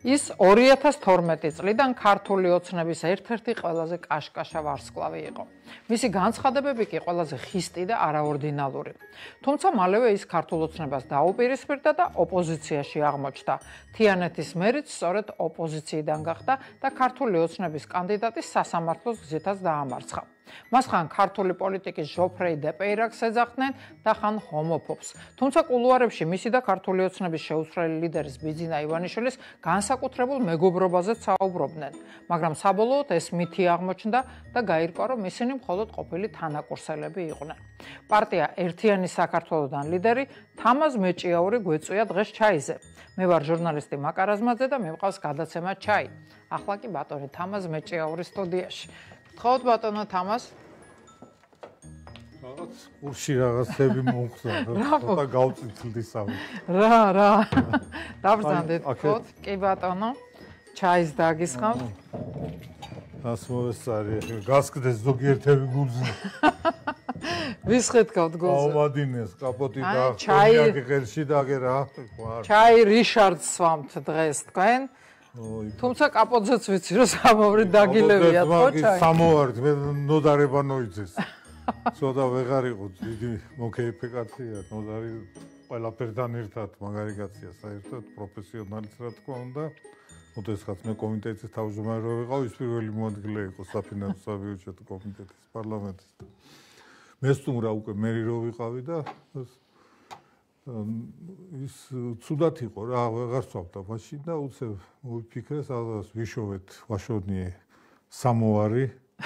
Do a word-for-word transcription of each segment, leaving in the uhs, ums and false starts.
ის ორი ათას თორმეტი წლიდან ქართული ოცნების ერთ-ერთი ყველაზე კაშკაშა ვარსკვლავი იყო. მისი განცხადებები კი ყველაზე ხისტი და არაორდინალური. თუმცა მალევე ის ქართულ ოცნებას დაუპირისპირდა და ოპოზიციაში აღმოჩნდა. თიანეთის მერიც სწორედ ოპოზიციიდან გახდა და ქართული ოცნების კანდიდატის სასამართლოს გზითაც დაამარცხა. მას ხან ქართული პოლიტიკის ჟოფრეი დეპეირაკს ეძახდნენ და ხან ჰომოფობს. თუმცა კულუარებში მისი და ქართული ოცნების შეუცვლელი ლიდერის ბიძინა ივანიშვილის განსაკუთრებულ მეგობრობაზეც საუბრობდნენ, მაგრამ საბოლოოდ ეს მითი აღმოჩნდა და გაირკვა, რომ ისინი მხოლოდ ყოფილი თანაკურსელები იყვნენ. პარტია ერთიანი საქართველოდან ლიდერი თამაზ მეჭიაური გვეწვია დღეს ჩაიზე. მე ვარ ჟურნალისტი მაკარაზმაძე და მივყავს გადაცემა ჩაი. ახლა კი ბატონი თამაზ მეჭიაური სტუდიაში. გთხოვთ ბატონო თამაზ. რაღაც კურსში რაღაცები მომხდა, ცოტა გავწითლდი სამი. რა, რა. დაბრძანდეთ, გთხოვთ. კი ბატონო. ჩაის დაგისხავთ. ასმოესარი, გასკდეს ზოგიერთები გულზე. ვის ხეთქავთ გულზე? აუმადინეს, კაპოტი და კონიაკი ღერში დაგე რა. ჩაი რიშარდს სვამთ დღეს თქვენ. თუმცა კაპოტზეც ვიცი რომ სამოვრი დაგილებიათ ხო ჩაი? სამოვარით მე ნოდარება ნოიძეს. ცოტა ვეღარ იყო დიდი მოკეიფე კაცია, ნოდარი ყველაფერთან ერთად მაგარი კაცია საერთოდ პროფესიონალიც რა თქმა უნდა. ოდესღაც მე კომიტეტის თავმჯდომარე ვიყავ, ის პირველი მოადგილე იყო საფინანსო საბიუჯეტო კომიტეტის პარლამენტის. მე სტუმრა უკვე მერი რო ვიყავი და ის ცუდად იყო რა, ვეღარ სწავდა მაშინ და უცებ მოვიფიქრე, სადაც ვიშოვეთ ვაშოვნიე სამოვარი.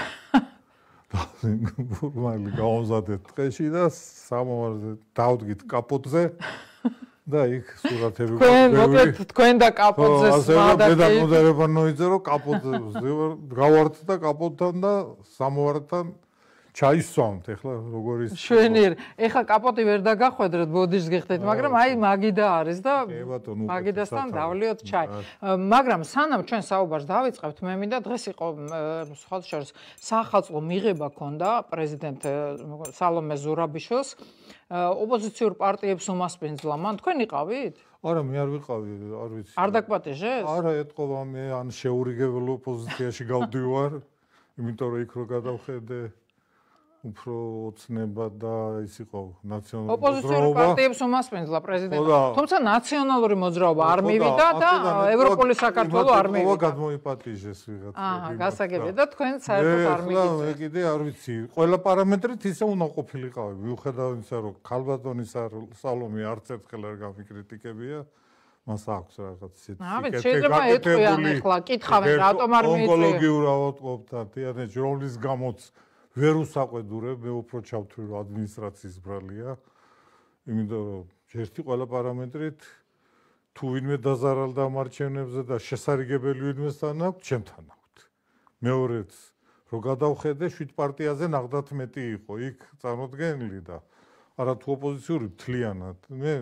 ნორმალი გავამზადეთ ტყეში და სამოვარზე დავდგით კაპოტზე და იქ სურათები გვაქვს. თქვენ და კაპოტზე სვადაკი. და მოდარება ნოიძე რომ კაპოტზე გავართ და კაპოტთან და სამოვართან ჩაისვამთ, ეხლა როგორ ის შვენიერ. ეხლა კაპოტი ვერ დაგახვედრეთ, ბოდიშს გიხდეთ, მაგრამ აი მაგიდა არის და მაგიდასთან დავლიოთ ჩაი. მაგრამ სანამ ჩვენ საუბარს დავიწყებთ, მე მინდა დღეს იყო სხვა შორის სახალხო მიღება ქონდა პრეზიდენტ სალომე ზურაბიშვილს ოპოზიციურ პარტიებს უმასპინძლა. მან თქვენ იყავით? არა, მე არ ვიყავი, არ ვიცი. არ დაგპატეჟეს? არა, ეთყობა მე ან შეურიგებელ ოპოზიციაში გავდივარ, იმიტომ რომ იქ რო გადავხედე უფრო ოცნება და ის იყო ნაციონალური მოძრაობა. ოპოზიციურ პარტიებს უმასპინძლა პრეზიდენტი. თუმცა ნაციონალური მოძრაობა არ მივიდა და ევროპული საქართველო არ მივიდა. ოპა გადმოიპატიჟეს ვიღაცა. აჰა, გასაგებია და თქვენ საერთოდ არ მიგიწევთ. მე კიდე არ ვიცი. ყველა პარამეტრით ისე უნდა ყოფილიყავი. მიუხედავად იმისა, რომ ქალბატონი სალომე არც ერთხელ არ გამიკრიტიკებია. მას აქვს რაღაც ისეთი სიკეთე. შეიძლება ეტყვიან ახლა, კითხავენ რატომ არ მიიწვია. ონკოლოგიურ ავადმყოფთან, თიანეთ რომლის გამოც ვერ უსაყვედურებ, მე უფრო ჩავთვლი რომ ადმინისტრაციის ბრალია. იმიტომ რომ ერთი ყველა პარამეტრით თუ ვინმე დაზარალდა ამ არჩევნებზე და შესარიგებელი ვინმესთან აქვს, ჩემთან აქვს. მეორეც რო გადავხედე, შვიდ პარტიაზე ნახდათ მეტი იყო იქ წარმოდგენილი და არა თუ ოპოზიციური მთლიანად. მე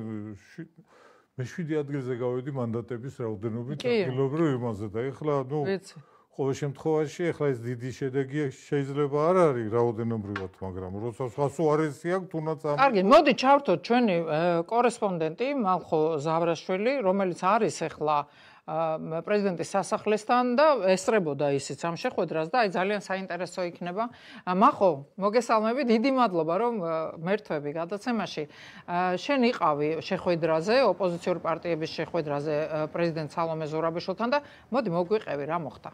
მე შვიდი ადგილზე გავედი მანდატების რაოდენობით ადგილობრივ იმაზე და ეხლა ნუ ყოველ შემთხვევაში ეხლა ეს დიდი შედეგი შეიძლება არ არის რაოდენობრივად, მაგრამ როცა სხვა სუარესი აქვს, თუნდაც ამ კარგი, მოდი ჩავთოთ ჩვენი კორესპონდენტი მალხო ზავრაშვილი, რომელიც არის ეხლა პრეზიდენტის სასახლესთან და ესწრებოდა ისიც ამ შეხვედრას და აი ძალიან საინტერესო იქნება. მახო, მოგესალმები, დიდი მადლობა რომ მერთვები გადაცემაში. შენ იყავი შეხვედრაზე, ოპოზიციური პარტიების შეხვედრაზე პრეზიდენტ სალომე ზურაბიშვილთან და მოდი მოგვიყევი რა მოხდა.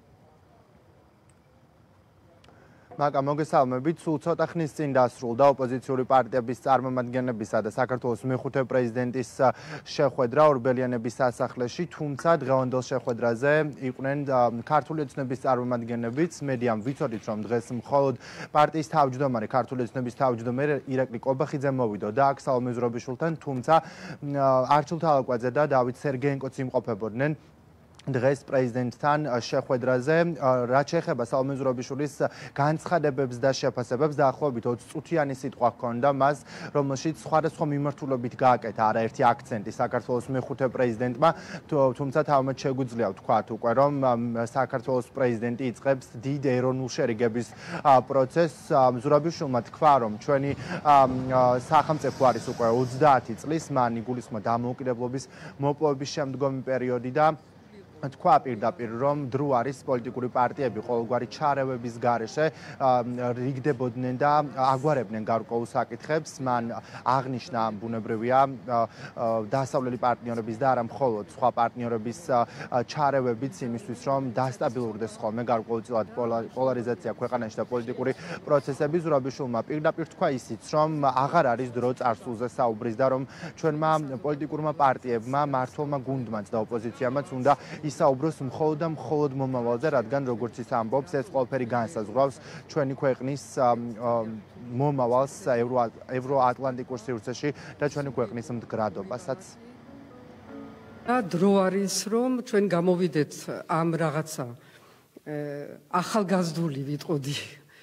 მაკა მოგესალმებით, სულ ცოტა ხნის წინ დასრულდა ოპოზიციური პარტიების წარმომადგენლებისა და საქართველოს მეხუთე პრეზიდენტის შეხვედრა ორბელიანების სასახლეში, თუმცა დღევანდელ შეხვედრაზე იყვნენ ქართული ოცნების წარმომადგენლებიც. მედიამ ვიცოდით, რომ დღეს მხოლოდ პარტიის თავმჯდომარე, ქართული ოცნების თავმჯდომარე ირაკლი კობახიძე მოვიდოდა აქ სალომე ზურაბიშვილთან, თუმცა არჩილ თალაკვაძე და დავით სერგეენკოც იმყოფებოდნენ დღეს პრეზიდენტთან შეხვედრაზე. რაც შეეხება სალომე ზურაბიშვილის განცხადებებს და შეფასებებს, დაახლოებით ოცი წუთიანი სიტყვა ჰქონდა მას, რომელშიც სხვადასხვა მიმართულებით გააკეთა არაერთი აქცენტი საქართველოს მეხუთე პრეზიდენტმა, თუმცა თავმეთ შეგვიძლია ვთქვათ უკვე, რომ საქართველოს პრეზიდენტი იწყებს დიდ ეროვნულ შერიგების პროცესს. ზურაბიშვილმა თქვა, რომ ჩვენი სახელმწიფო არის უკვე ოცდაათი წლის, მან იგულისხმა დამოუკიდებლობის მოპოვების შემდგომი პერიოდი და თქვა პირდაპირ რომ დრო არის პოლიტიკური პარტიები ყოველგვარი ჩარევების გარეშე რიგდებოდნენ და აგვარებდნენ გარკვეულ საკითხებს. მან აღნიშნა ბუნებრივია დასავლელი პარტნიორების და არა მხოლოდ სხვა პარტნიორების ჩარევებიც იმისთვის რომ დასტაბილურდეს ხოლმე გარკვეულწილად პოლარიზაცია ქვეყანაში და პოლიტიკური პროცესები. ზურაბიშვილმა პირდაპირ თქვა ისიც რომ აღარ არის დრო წარსულზე საუბრის და რომ ჩვენმა პოლიტიკურმა პარტიებმა მართლმა გუნდმაც და ოპოზიციამაც უნდა ისაუბროს მხოლოდ და მხოლოდ მომავალზე, რადგან როგორც ის ამბობს, ეს ყველაფერი განსაზღვრავს ჩვენი ქვეყნის მომავალს ევროატლანტიკურ სივრცეში და ჩვენი ქვეყნის მდგრადობასაც. და დრო არის რომ ჩვენ გამოვიდეთ ამ რაღაცა ახალგაზრდული ვიტყოდი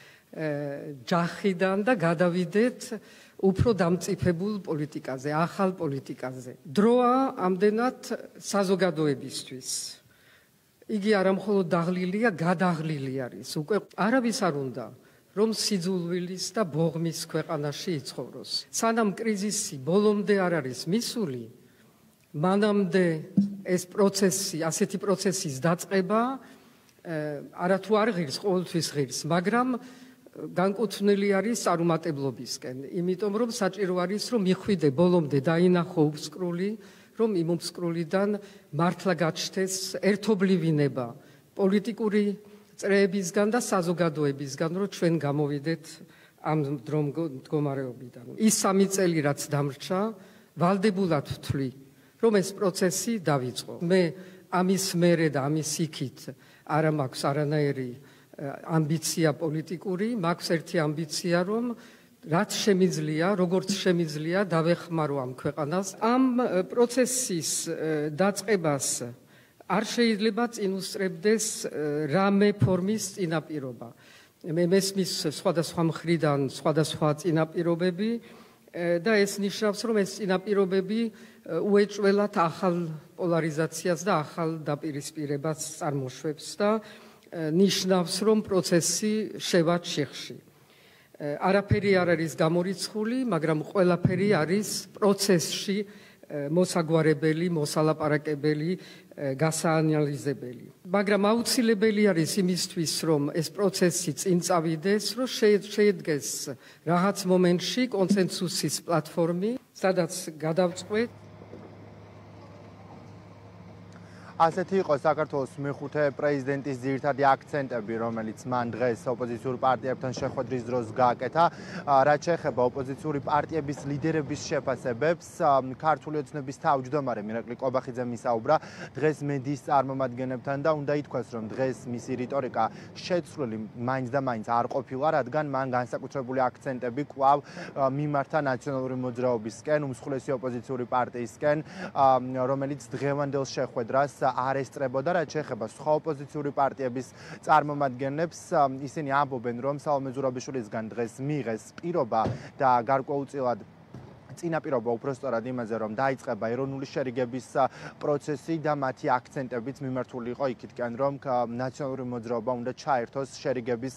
ჯახიდან და გადავიდეთ უფრო დამწიფებულ პოლიტიკაზე, ახალ პოლიტიკაზე. დროა ამდენად საზოგადოებისთვის. იგი არა მხოლოდ დაღლილია, გადაღლილი არის. უკვე არავის არ უნდა რომ სიძულვილის და ბოღმის ქვეყანაში იცხოვროს. სანამ კრიზისი ბოლომდე არ არის მისული, მანამდე ეს პროცესი, ასეთი პროცესის დაწყება არათუ არ ღირს, ყოველთვის ღირს, მაგრამ განკუთვნილი არის წარუმატებლობისკენ, იმიტომ რომ საჭირო არის რომ მიხვიდე ბოლომდე დაინახო უფსკრული, რომ იმ უფსკრულიდან მართლა გაჩნდეს ერთობლივინება პოლიტიკური წრეებისგან და საზოგადოებისგან, რომ ჩვენ გამოვიდეთ ამ მდგომარეობიდან. ის სამი წელი რაც დამრჩა, ვალდებულად ვთვლი, რომ ეს პროცესი დავიწყო. მე ამის მერე და ამის იქით არა მაქვს არანაირი ამბიცია პოლიტიკური, მაქვს ერთი ამბიცია, რომ რაც შემიძლია, როგორც შემიძლია დავეხმარო ამ ქვეყანას. ამ პროცესის დაწყებას არ შეიძლება წინ უსწრებდეს რამე ფორმის წინაპირობა. მე მესმის სხვადასხვა მხრიდან სხვადასხვა წინაპირობები და ეს ნიშნავს, რომ ეს წინაპირობები უეჭველად ახალ პოლარიზაციას და ახალ დაპირისპირებას წარმოშვებს და ნიშნავს, რომ პროცესი შევა ჩიხში. არაფერი არ არის გამორიცხული, მაგრამ ყველაფერი არის პროცესში მოსაგვარებელი, მოსალაპარაკებელი, გასაანალიზებელი. მაგრამ აუცილებელი არის იმისთვის, რომ ეს პროცესი წინ წავიდეს, რომ შეედგეს რაღაც მომენტში კონსენსუსის პლატფორმი, სადაც გადავწყვეტ ასეთი იყო საქართველოს მეხუთე პრეზიდენტის ძირითადი აქცენტები, რომელიც მან დღეს ოპოზიციურ პარტიებთან შეხვედრის დროს გააკეთა. რაც შეეხება ოპოზიციური პარტიების ლიდერების შეფასებებს, ქართული ოცნების თავმჯდომარე მირაკლი ყობახიძემ ისაუბრა დღეს მედიის წარმომადგენლებთან და უნდა ითქვას, რომ დღეს მისი რიტორიკა შეცვლილი მაინც და მაინც არ ყოფილა, რადგან მან განსაკუთრებული აქცენტები კვლავ მიმართა ნაციონალური მოძრაობისკენ, უმსხვილესი ოპოზიციური პარტიისკენ, რომელიც დღევანდელ შეხვედრას არ ესწრებოდა. რაც შეეხება სხვა ოპოზიციური პარტიების წარმომადგენლებს, ისინი ამბობენ, რომ სალომე ზურაბიშვილისგან დღეს მიიღეს პირობა და გარკვეულწილად წინაპირობა უბრალოდ იმაზე, რომ დაიწყება ეროვნული შერიგების პროცესი და მათი აქცენტებიც მიმართული იყო იქითკენ, რომ ნაციონალური მოძრაობა უნდა ჩაერთოს შერიგების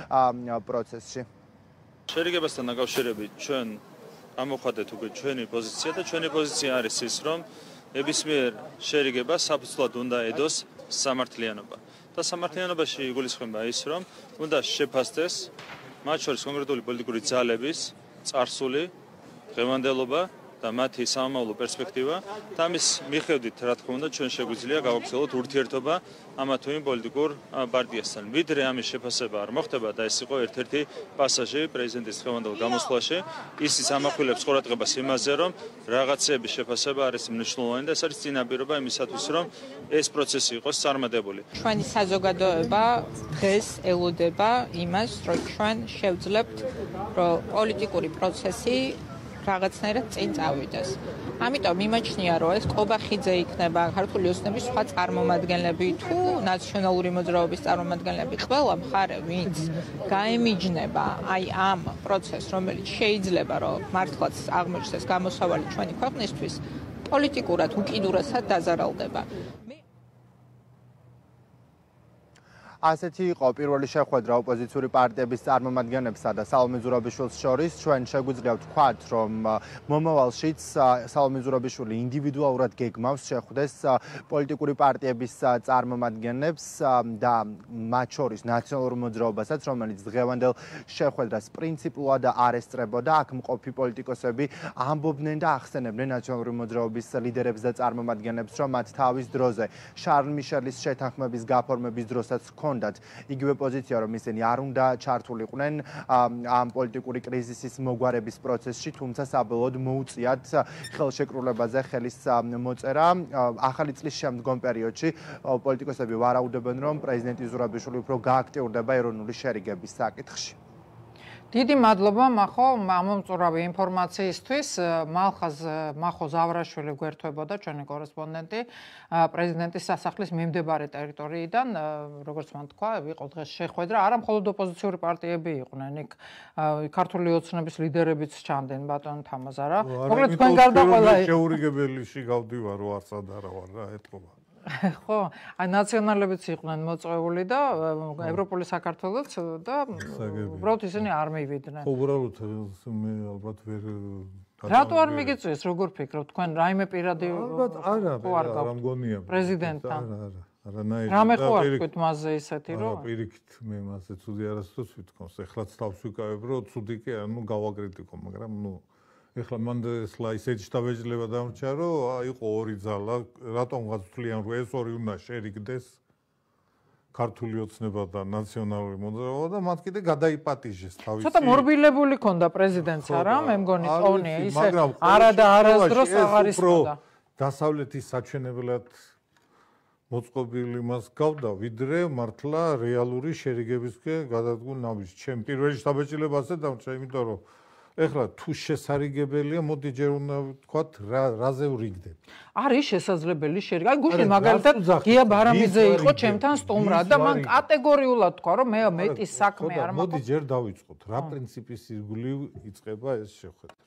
პროცესში. შერიგებასთან დაკავშირებით ჩვენ ამოვხადეთ უკვე ჩვენი პოზიცია და ჩვენი პოზიცია არის ის, რომ ნებისმიერ შერიგებას საფუძვლად უნდა ედოს სამართლიანობა. და სამართლიანობაში იგულისხმება ის, რომ უნდა შეფასდეს მათ შორის კონკრეტული პოლიტიკური ძალების წარსული, დღევანდელობა და მათი სამომავლო პერსპექტივა და ამის მიხედვით, რა თქმა უნდა, ჩვენ შეგვიძლია გავაგრძელოთ ურთიერთობა ამა თუ იმ პოლიტიკურ პარტიასთან. ვიდრე ამის შეფასება არ მოხდება და ეს იყო ერთ-ერთი პასაჟი პრეზიდენტის დღევანდელ გამოსვლაში, ისიც ამახვილებს ყურადღებას იმაზე, რომ რაღაცების შეფასება არის მნიშვნელოვანი და ეს არის წინაპირობა იმისათვის, რომ ეს პროცესი იყოს წარმატებული. ჩვენი საზოგადოება დღეს ელოდება იმას, რომ ჩვენ შევძლებთ, რომ პოლიტიკური პროცესი რაღაცნაირად წინ წავიდეს. ამიტომ იმაჩნია, რომ ეს ყობახიძე იქნება, ქართული ოცნების სხვა წარმომადგენლები თუ ნაციონალური მოძრაობის წარმომადგენლები, ყველა მხარე, ვინც გაემიჯნება აი ამ პროცესს, რომელიც შეიძლება, რომ მართლაც აღმოჩნდეს გამოსავალი ჩვენი ქვეყნისთვის, პოლიტიკურად უკიდურესად დაზარალდება. ასეთი იყო პირველი შეხვედრა ოპოზიციური პარტიების წარმომადგენლებსა და სალომე ზურაბიშვილის შორის. ჩვენ შეგვიძლია ვთქვათ, რომ მომავალშიც სალომე ზურაბიშვილი ინდივიდუალურად გეგმავს შეხვდეს პოლიტიკური პარტიების წარმომადგენლებს და მათ შორის ნაციონალურ მოძრაობასაც, რომელიც დღევანდელ შეხვედრას პრინციპულად არ ესწრებოდა. აქ მყოფი პოლიტიკოსები ამბობდნენ და ახსენებდნენ ნაციონალური მოძრაობის ლიდერებს და წარმომადგენლებს, რომ მათ თავის დროზე შარლ მიშელის შეთანხმების გაფორმების დროსაც ჰქონდათ იგივე პოზიცია, რომ ისინი არ უნდა ჩართულიყვნენ ამ პოლიტიკური კრიზისის მოგვარების პროცესში, თუმცა საბოლოოდ მოუწიათ ხელშეკრულებაზე ხელის მოწერა. ახალი წლის შემდგომ პერიოდში პოლიტიკოსები ვარაუდობენ, რომ პრეზიდენტი ზურაბიშვილი უფრო გააქტიურდება ეროვნული შერიგების საკითხში. დიდი მადლობა მახო ამომწურავი ინფორმაციისთვის. მალხაზ მახო ზავრაშვილი გვერდებოდა ჩვენი კორესპონდენტი პრეზიდენტის სასახლის მიმდებარე ტერიტორიიდან, როგორც მან თქვა, იყო დღეს შეხვედრა, არა მხოლოდ ოპოზიციური პარტიები იყვნენ, იქ ქართული ოცნების ლიდერებიც ჩანდნენ, ბატონ თამაზარა. მოკლედ თქვენ გარდა ყველა შეურიგებელში გავდივარო, არც არა ვარ რა ეთქობა. ხო, აი ნაციონალებიც იყვნენ მოწვეული და ევროპული საქართველოც და უბრალოდ ისინი არ მივიდნენ. ხო, უბრალოდ მე ალბათ ვერ რატო არ მიგიწვიეს, როგორ ფიქრობთ, თქვენ რაიმე პირადი ალბათ არა, არა მგონია პრეზიდენტთან. არა, არა, არანაირი. რამე ხო არ თქვით მასზე ისეთი რომ? არა, პირიქით მე მასზე ცუდი არასდროს ვიტყავს. ეხლაც თავს ვიკავებ, რომ ცუდი კი არა, ნუ გავაკრიტიკო, მაგრამ ნუ ეხლა მან ესლა ისეთი შტაბეჭდილება დამრჩა, რომ იყო ორი ძალა, რატომღაც ვთვლიან, რომ ეს ორი უნდა შერიგდეს ქართული ოცნება და ნაციონალური მოძრაობა და მათ კიდე გადაიპატიჟეს თავისი. ცოტა მორბილებული ქონდა პრეზიდენტს არა, მე მგონი ტონია, ისე არა და არასდროს აღარ ისწოდა. დასავლეთის საჩვენებლად მოწყობილი მას გავდა, ვიდრე მართლა რეალური შერიგებისკენ გადადგმულ ნაბიჯს. ჩემ პირველი შტაბეჭდილებაზე დამრჩა, იმიტომ რომ ეხლა თუ შესარიგებელია, მოდი ჯერ უნდა ვთქვათ, რაზე ვრიგდებ. არის შესაძლებელი შერიგება. აი გუშინ მაგალითად გია ბარამიძე იყო ჩემთან სტუმრად და მან კატეგორიულად თქვა, რომ მე მეტის საქმე არ მაქვს. მოდი ჯერ დავიწყოთ. რა პრინციპის ირგვლივ იწყება ეს შეხვედრა?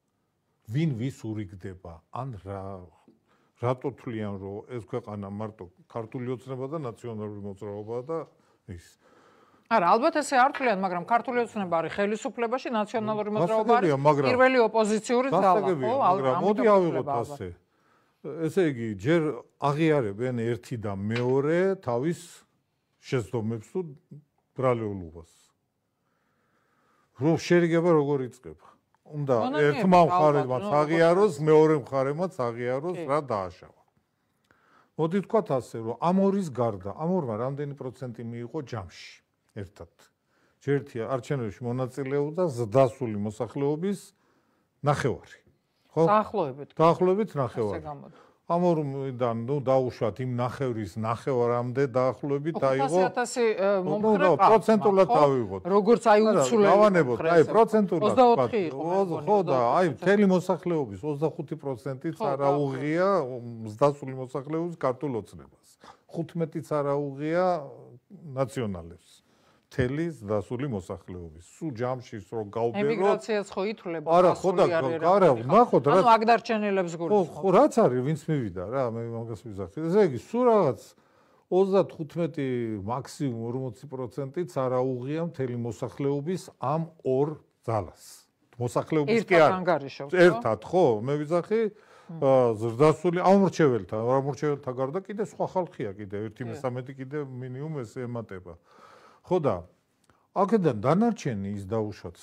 ვინ ვის ურიგდება? ან რა რატო თვლიან, რომ ეს ქვეყანა მარტო ქართული ოცნება და ნაციონალური მოძრაობა და ის არა, ალბათ ესე არ თვლიან, მაგრამ ქართული ოცნება არის ხელისუფლებაში, ნაციონალური მოძრაობა არის პირველი ოპოზიციური ძალა, ხო? მაგრამ მოდი ავიღოთ ასე. ესე იგი, ჯერ აღიარებენ ერთი და მეორე თავის შეცდომებს თუ ბრალეულობას. რომ შერიგება როგორ იწყება? უნდა ერთმა მხარემაც აღიაროს, მეორე მხარემაც აღიაროს რა დააშავა. მოდი ვთქვათ ასე, რომ ამ ორის გარდა, ამ ორმა რამდენი პროცენტი მიიღო ჯამში? ერთად. ჯერთია არჩევნებში მონაწილეობდა ზრდასრული მოსახლეობის ნახევარი. ხო? დაახლოებით. დაახლოებით ნახევარი. ამ ორიდან ნუ დაუშვათ იმ ნახევრის ნახევარამდე დაახლოებით დაიღო. ოთხასი ათასი მომხრე ყავს. პროცენტულად დავიღოთ. როგორც აი უცვლელი. დავანებოთ, აი პროცენტულად. ოცდაოთხი იყო. ხო და აი მთელი მოსახლეობის ოცდახუთი პროცენტიც არ აუღია ზრდასრული მოსახლეობის ქართულ ოცნებას. ხუთმეტიც არ აუღია ნაციონალებს. თელის დასული მოსახლეობის. სულ ჯამშიც რო გავბეროთ. ემიგრაციაც ხო ითვლება. არა, ხო და არა, ნახოთ რა. ანუ აქ დარჩენილებს გულისხმობ. ხო, რაც არის, ვინც მივიდა რა, მე მაგას ვიზახი. ესე იგი, სულ რაღაც ოცდათხუთმეტი მაქსიმუმ ორმოცი პროცენტიც არ აუღია მთელი მოსახლეობის ამ ორ ძალას. მოსახლეობის კი არ. ერთად ხო, მე ვიზახი ზრდასრული ამორჩეველთა, ამორჩეველთა გარდა კიდე სხვა ხალხია კიდე ერთი მესამედი კიდე მინიმუმ ეს ემატება. ხო და აქედან დანარჩენი ის დაუშვათ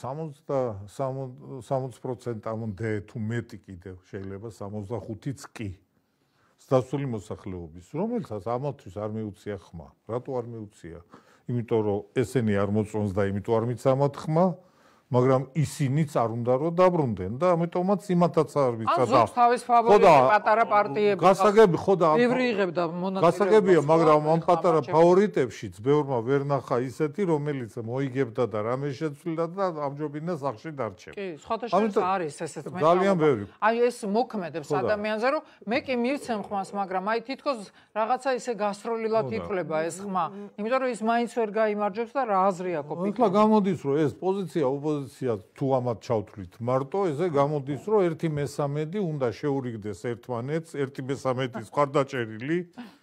სამოცი პროცენტამდე თუ მეტი კიდევ შეიძლება სამოცდახუთიც კი ზრდასრული მოსახლეობის, რომელსაც ამათთვის არ მიუწია ხმა. რატო არ მიუწია? იმიტომ რომ ესენი არ მოწონს და იმიტომ არ მიცა მათ ხმა, მაგრამ ისინიც არ უნდა რომ დაბრუნდნენ და ამიტომაც იმათაც არ მიცა და ზოგს თავის ფავორიტი პატარა პარტიები გასაგები ხო და ბევრი იღებდა მონაწილეობას. გასაგებია, მაგრამ ამ პატარა ფავორიტებშიც ბევრმა ვერ ნახა ისეთი, რომელიც მოიგებდა და რამე შეცვლიდა და ამჯობინა სახში დარჩება. კი, სხვათა შორის არის ესეც მე. ძალიან ბევრი. აი ეს მოქმედებს ადამიანზე, რომ მე კი მივცემ ხმას, მაგრამ აი თითქოს რაღაცა ისე გასროლილად ითვლება ეს ხმა. იმიტომ რომ ის მაინც ვერ გაიმარჯვებს და რა აზრი აქვს? ეხლა გამოდის, რომ ეს პოზიცია თუ ამათ ჩავთვლით მარტო, ესე გამოდის, რომ ერთი მესამედი უნდა შეურიგდეს ერთმანეთს, ერთი მესამედის მხარდაჭერილი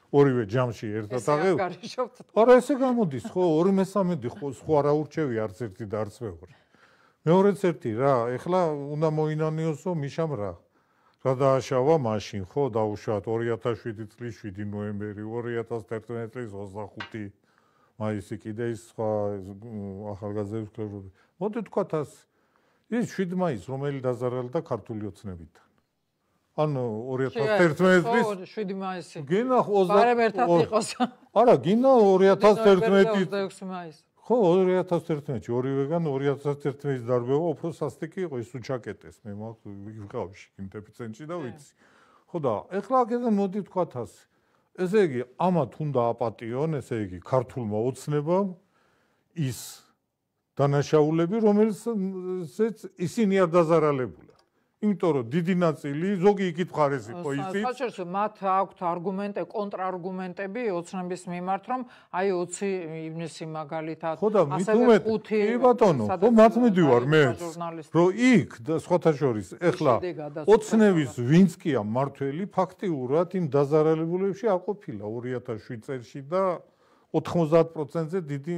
ორივე ჯამში ერთად აღევ. არა ესე გამოდის ხო ორი მესამედი ხო სხვა რა ურჩევი არც ერთი და არც მეორე. მეორეც ერთი რა, ეხლა უნდა მოინანიოსო მიშამ რა. რა დააშავა მაშინ ხო დაუშვათ ორი ათას შვიდი წლის შვიდი ნოემბერი, ორი ათას თერთმეტი წლის ოცდახუთი მაისი კიდე ის სხვა ახალგაზრდების კლუბები. მოდი თქვათ ას ის შვიდი მაისი რომელი დაზარალდა ქართული ოცნებიდან. ანუ ორი ათას თერთმეტი წლის შვიდი მაისი. გინა პარემ ერთად იყოს. არა, გინა ორი ათას თერთმეტი ოცდაექვსი მაისი. ხო, ორი ათას თერთმეტი, ორივეგან ორი ათას თერთმეტის დარბევა უფრო სასტიკი იყო, ის უჩაკეტეს. მე მაქვს ვიყავში იმ დეფიცენტში და ვიცი. ხო და ეხლა აქედან მოდი ვთქვათ ასე. ესე იგი, ამათ უნდა აპატიონ, ესე იგი, ქართულმა ოცნებამ ის დანაშაულები, რომელსაც ისინი არ დაზარალებულა. იმიტომ რომ დიდი ნაწილი ზოგი იქით მხარეს იყო იცით. საერთოდ მათ აქვთ არგუმენტი, კონტრარგუმენტები ოცნების მიმართ, რომ აი ოცი ივნისი მაგალითად ხო და მithumet კი ბატონო, ხო მათ მიდივარ მე. რომ იქ და სხვათა შორის ეხლა ოცნების ვინც კია მართველი ფაქტიურად იმ დაზარალებულებში არ ყოფილა ორი ათას შვიდ წელში და ოთხმოცდაათ პროცენტზე დიდი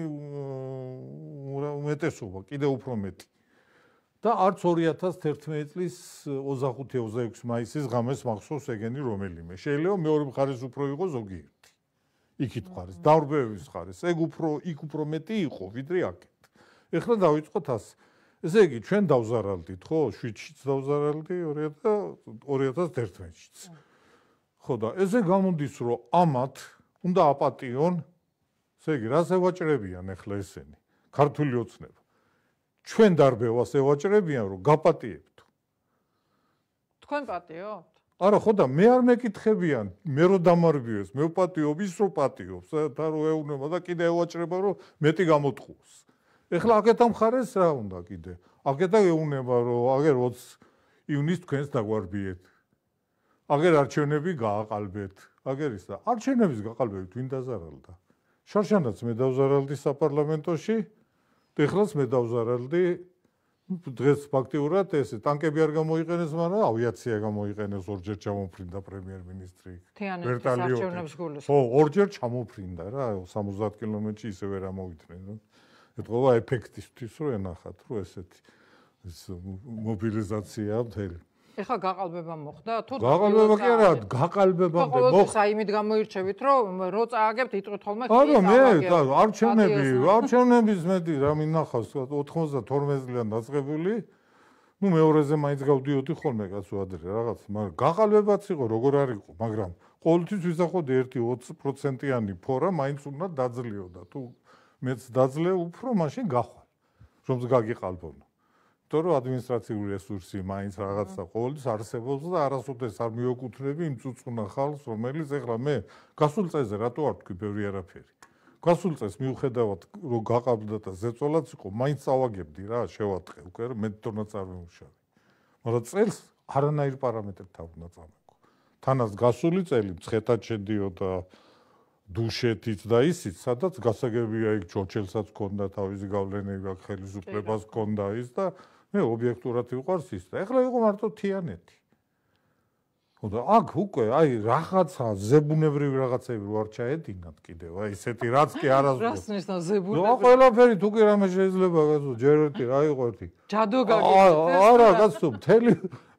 უმეტესობა, კიდე უფრო მეტი. და არც ორი ათას თერთმეტი წლის ოცდახუთი ოცდაექვსი მაისის ღამეს მახსოვს ეგენი რომელიმე. შეიძლება მეორე მხარეს უფრო იყო ზოგიერთი. იქით მხარეს, დავრბევების მხარეს. ეგ უფრო იქ უფრო მეტი იყო, ვიდრე აქეთ. ეხლა დავიწყოთ ასე. ესე იგი, ჩვენ დავზარალდით, ხო? შვიდშიც დავზარალდი, ორი ათას თერთმეტშიც. ხო და ესე გამოდის, რომ ამათ უნდა აპატიონ, ესე იგი, რას ევაჭრებიან ეხლა ესენი? ქართული ოცნება. ჩვენ დარბევას ევაჭრებიან, რომ გაპატიებთ. თქვენ პატიობთ? არა, ხო და მე არ მეკითხებიან, მე რო დამარბიოს, მე ვპატიობ, ის რო პატიობს, და რო ეუბნება და კიდე ევაჭრება, რომ მეტი გამოტყუოს. ეხლა აქეთა მხარეს რა უნდა კიდე? აქეთა ეუბნება, რომ აგერ ოცი ივნისს თქვენს დაგვარბიეთ. აგერ არჩევნები გააყალბეთ. აგერ ის და არჩევნების გაყალბებით ვინ დაზარალდა? შარშანაც მე დავზარალდი საპარლამენტოში. ეხლაც მე დავზარალდი დღეს ფაქტიურად ესე ტანკები არ გამოიყენეს, მაგრამ ავიაცია გამოიყენეს, ორჯერ ჩამოფრინდა პრემიერ-მინისტრი ვერტალიოტი. ხო, ორჯერ ჩამოფრინდა რა, სამოცდაათ კილომეტრში ისე ვერ ამოვიდნენ. ეთქობა ეფექტისთვის რო ენახათ, რო ესეთი ეს მობილიზაცია მთელი. ეხლა გაყალბება მოხდა თუ გაყალბება კი არა, გაყალბებამდე მოხდა. აი იმით გამოირჩევით, რომ რო წააგებთ იტყვით ხოლმე კი. არა, მე არჩევნები, არჩევნების მეტი რა მინახავს ოთხმოცდათორმეტ წლიდან დაწყებული. ნუ მეორეზე მაინც გავდიოდი ხოლმე კაცო ადრე რაღაც, მაგრამ გაყალბებაც იყო, როგორ არ იყო, მაგრამ ყოველთვის ვისახოდი ერთი ოცი პროცენტიანი ფორა მაინც უნდა დაძლიოდა. თუ მეც დაძლე უფრო მაშინ გახვალ, რომს გაგიყალბონო. იმიტომ რომ ადმინისტრაციული რესურსი მაინც რაღაცა ყოველთვის არსებობს და არასოდეს არ მიეკუთვნები იმ წუწუნა ხალხს, რომელიც ეხლა მე გასულ წელზე რატო არ თქვი ბევრი არაფერი. გასულ წელს მიუხედავად რომ გაყავდა და ზეწოლაც იყო, მაინც წავაგებდი რა, შევატყე უკვე მე თორნაც არ ვიმუშავე. მაგრამ წელს არანაირ პარამეტრთან უნდა წამოიგო. თანაც გასული წელი მცხეთად შედიოდა დუშეთიც და ისიც, სადაც გასაგებია იქ ჩორჩელსაც ჰქონდა თავისი გავლენები, აქ ხელისუფლებას ჰქონდა ის და მე ობიექტურად ვიყვარს ის და ეხლა იყო მარტო თიანეთი. ხო და აქ უკვე აი რაღაცა ზებუნებრივი რაღაცები რო არ ჩაედინათ კიდევ, აი ესეთი რაც კი არასდროს. რას ნიშნავს ზებუნებრივი? ნუ ყველაფერი თუ კი რამე შეიძლება გასულ ჯერ ერთი რა იყო ერთი. ჯადო გაგიწევთ? არა, გასულ მთელი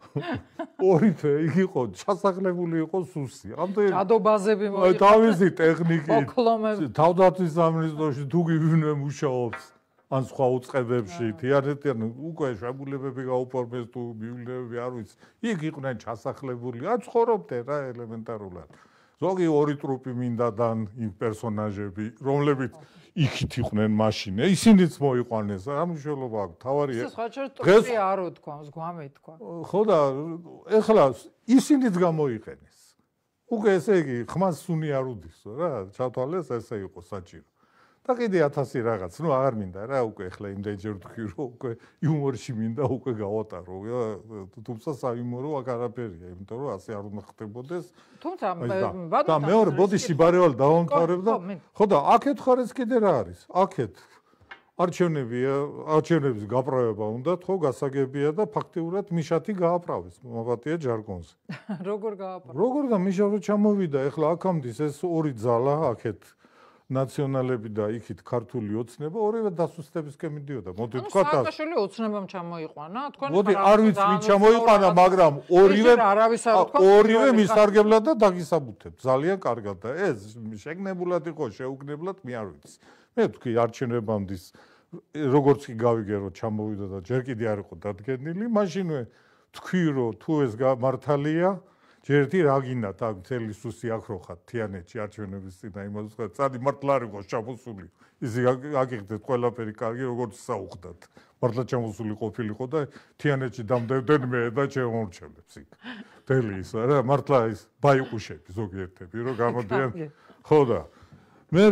ორი თვე იქ იყო ჩასახლებული იყო სუსი. ამდენ ჯადობაზები მოიყვა. აი თავისი ტექნიკით. ოქლომები. თავდაცვის სამინისტროში თუ კი ვინმე მუშაობს ან სხვა უწყებებში, თიანეთიან უკვე შეგულებები გაუფორმეს თუ მივლინებები არ ვიცი. იქ იყვნენ ჩასახლებული, ან ცხოვრობდნენ რა ელემენტარულად. ზოგი ორი ტრუპი მინდადან იმ პერსონაჟები, რომლებიც იქით იყვნენ მაშინ. ისინიც მოიყვანეს, რა მნიშვნელობა აქვს? თავარი ეს ხაჭერ ტრუპი არ უთქვა, ზღვამე თქვა. ხო და ეხლა ისინიც გამოიყენეს. უკვე ესე იგი ხმას სუნი არ უდისო რა, ჩათვალეს ესე იყო საჭირო. და კიდე ათასი რაღაც, ნუ აღარ მინდა რა, უკვე ეხლა იმდენჯერ ვთქვი, რომ უკვე იუმორში მინდა უკვე გავატარო. თუმცა საიუმორო აქ არაფერია, იმიტომ რომ ასე არ უნდა ხდებოდეს. თუმცა და მეორე ბოდი სიბარევალი დავამთავრებ და ხო და აქეთ ხარეს კიდე რა არის? აქეთ არჩევნებია, არჩევნების გაправება უნდა, ხო, გასაგებია და ფაქტიურად მიშათი გააправეს, მოღატია ჯარგონზე. როგორ გააправა? როგორ და მიშა რო ჩამოვიდა, ეხლა აქამდე ეს ორი ძალა აქეთ ნაციონალები და იქით ქართული ოცნება ორივე დასუსტებისკენ მიდიოდა. მოდი თქვა და სააკაშვილი ოცნებამ ჩამოიყვანა, თქვენ მოდი არ ვიცი ვინ ჩამოიყვანა, მაგრამ ორივე ორივე მისარგებლად და დაგისაბუთებთ. ძალიან კარგად და ეს შეგნებულად იყო, შეუგნებლად მე არ ვიცი. მე თქვი არჩევნებამდე როგორც კი გავიგე რომ ჩამოვიდა და ჯერ კიდე არ იყო დადგენილი, მაშინვე თქვი რომ თუ ეს მართალია ჯერთი რა გინდათ აქ მთელი სუსი აქ რო ხარ თიანეთში არჩევნების წინა იმას ვთქვა წადი მართლა არ იყო ჩამოსული ისი აგიხდეთ ყველაფერი კარგი როგორც საუხდათ მართლა ჩამოსული ყოფილიყო და თიანეთში დამდებდნენ მე და შემომრჩევებს იქ მთელი ის რა მართლა ის ბაიყუშები ზოგიერთები რომ გამოდიან ხო და მე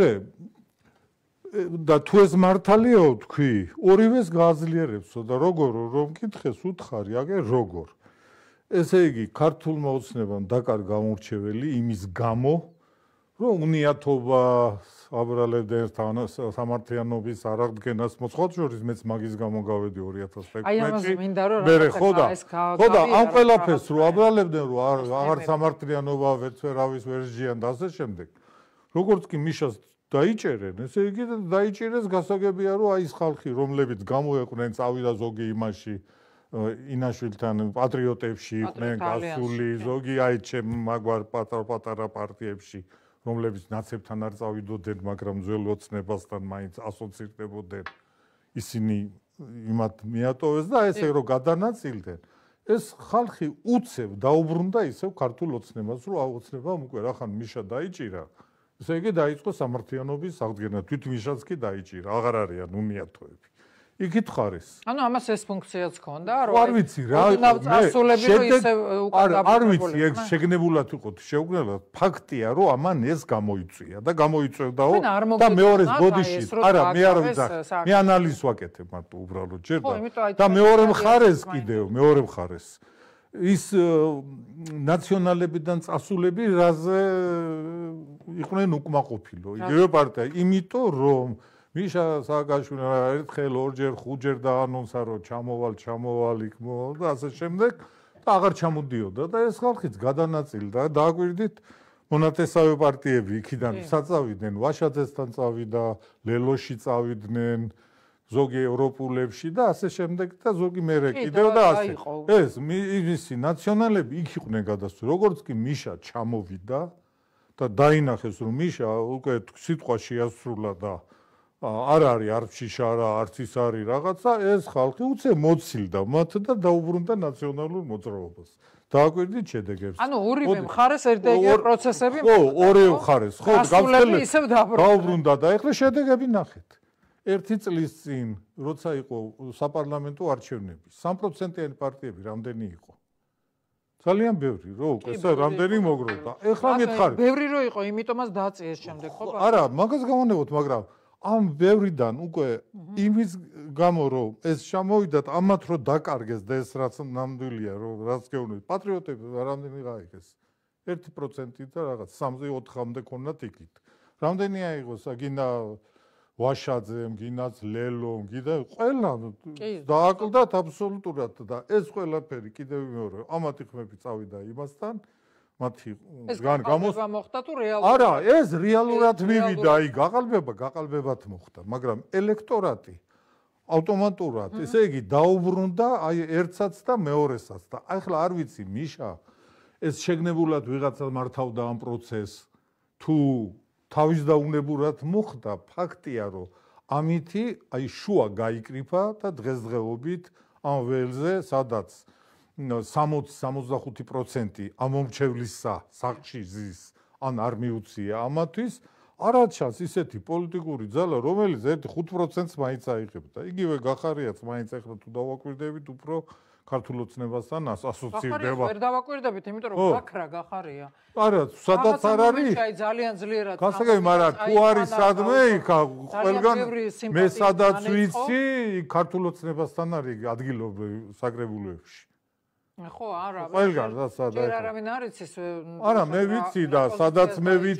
და თუ ეს მართალიაო თქვი ორივეს გააძლიერებსო და როგორ რომ კითხეს უთხარი აგე როგორ ესე იგი ქართულმა ოცნებამ დაკარგა გამორჩეველი იმის გამო რომ უნიათობა აბრალებდნენ სამართლიანობის არაღდგენას მოწყოთ შორის მეც მაგის გამო გავედი ორი ათას თექვსმეტში აი ამაზე მინდა რომ რა ხო და ხო და ამ ყველაფერს რო აბრალებდნენ რომ აღარ სამართლიანობა ვერც ვერავის ვერ სჯიან და ასე შემდეგ როგორც კი მიშას დაიჭერენ ესე იგი დაიჭერეს გასაგებია რომ აი ეს ხალხი რომლებიც გამოეყვნენ წავიდა ზოგი იმაში ინაშვილთან პატრიოტებში იყვნენ გასული ზოგი აი ჩემ მაგვარ პატარ-პატარა პარტიებში რომლებიც ნაცებთან არ წავიდოდნენ მაგრამ ძველ ოცნებასთან მაინც ასოცირდებოდნენ ისინი იმათ მიატოვეს და ესე რომ გადანაწილდნენ ეს ხალხი უცებ დაუბრუნდა ისევ ქართულ ოცნებას რომ აუცნებამ უკვე რახან მიშა დაიჭირა ესე იგი დაიწყო სამართლიანობის აღდგენა თვით მიშაც კი დაიჭირა აღარ არიან უნიათოები იქით ხარეს. ანუ ამას ეს ფუნქციაც ჰქონდა, რომ არ ვიცი რა, წარსულები რომ ისე არ არ ვიცი, ეგ შეგნებულად იყო შეუგნებლად. ფაქტია, რომ ამან ეს გამოიწვია და გამოიწვევდაო და მეორეს ბოდიში. არა, მე არ ვიცი. მე ანალიზს ვაკეთებ მარტო უბრალოდ ჯერ და მეორე მხარეს კიდევ, მეორე მხარეს. ის ნაციონალებიდან წასულები რაზე იყვნენ უკმაყოფილო. იგივე პარტია, იმიტომ რომ მიშა სააკაშვილი ერთხელ ორჯერ ხუთჯერ დაანონსა რომ ჩამოვალ ჩამოვალ იქ მოვალ და ასე შემდეგ და აღარ ჩამოდიოდა და ეს ხალხიც გადანაწილდა დააკვირდით მონათესავე პარტიები იქიდან საწავიდნენ ვაშაძესთან წავიდა ლელოში წავიდნენ ზოგი ევროპულებში და ასე შემდეგ და ზოგი მერე კიდევ და ასე ეს ისი ნაციონალები იქ იყვნენ გადასული როგორც კი მიშა ჩამოვიდა და დაინახეს რომ მიშა უკვე სიტყვა შეასრულა და არ არის არც შიშარა, არც ის არის რაღაცა, ეს ხალხი უცებ მოცილდა მათ და დაუბრუნდა ნაციონალურ მოძრაობას. დააკვირდით შედეგებს. ანუ ორივე მხარეს ერთ-ერთი პროცესები ხო, ორივე მხარეს, ხო, გავხსენე. დაუბრუნდა და ეხლა შედეგები ნახეთ. ერთი წლის წინ, როცა იყო საპარლამენტო არჩევნები, სამი პროცენტიანი პარტიები რამდენი იყო? ძალიან ბევრი, რო უკვე ეს რამდენი მოგროვდა. ეხლა მითხარი. ბევრი რო იყო, იმიტომაც დააწიეს შემდეგ, ხო? არა, მაგას გავანებოთ, მაგრამ ამ ბევრიდან უკვე იმის გამო რომ ეს ჩამოვიდათ ამათ რომ დაკარგეს და ეს რაც ნამდვილია რომ რაც გეუბნებით პატრიოტები რამდენი გაიგეს ერთი პროცენტი და რაღაც სამზე ოთხამდე ქონათ იქით რამდენი აიღოს გინდა ვაშაძემ გინდაც ლელომ გინდა ყველა დააკლდათ აბსოლუტურად და ეს ყველაფერი კიდევ მეორე ამათი ხმები წავიდა იმასთან მათი გან გამოსვა მოხდა თუ რეალურად არა ეს რეალურად მივიდა აი გაყალბება გაყალბებად მოხდა მაგრამ ელექტორატი ავტომატურად ესე იგი დაუბრუნდა აი ერთსაც და მეორესაც და ახლა არ ვიცი მიშა ეს შეგნებულად ვიღაცა მართავდა ამ პროცესს თუ თავის დაუნებურად მოხდა ფაქტია რომ ამითი აი შუა გაიკრიფა და დღესდღეობით ამ ველზე სადაც სამოცი სამოცდახუთი პროცენტი ამომრჩევლისა სახლში ზის ან არ მიუცია ამათვის არაჩანს ისეთი პოლიტიკური ძალა რომელიც ერთი ხუთ პროცენტს მაინც აიღებდა იგივე გახარიაც მაინც ახლა თუ დავაკვირდებით უფრო ქართულ ოცნებასთან ასოცირდება ვერ დავაკვირდებით იმიტომ რომ გაქრა გახარია არა სადაც არ არის ძალიან ძლიერად გასაგები მაგრამ თუ არის სადმე იქ ყველგან მე სადაც ვიცი ქართულ ოცნებასთან არის ადგილობრივ საკრებულოებში ხო არა ყველგან და სადაც ჯერ არავინ არ იცის არა მე ვიცი და სადაც მე ვიცი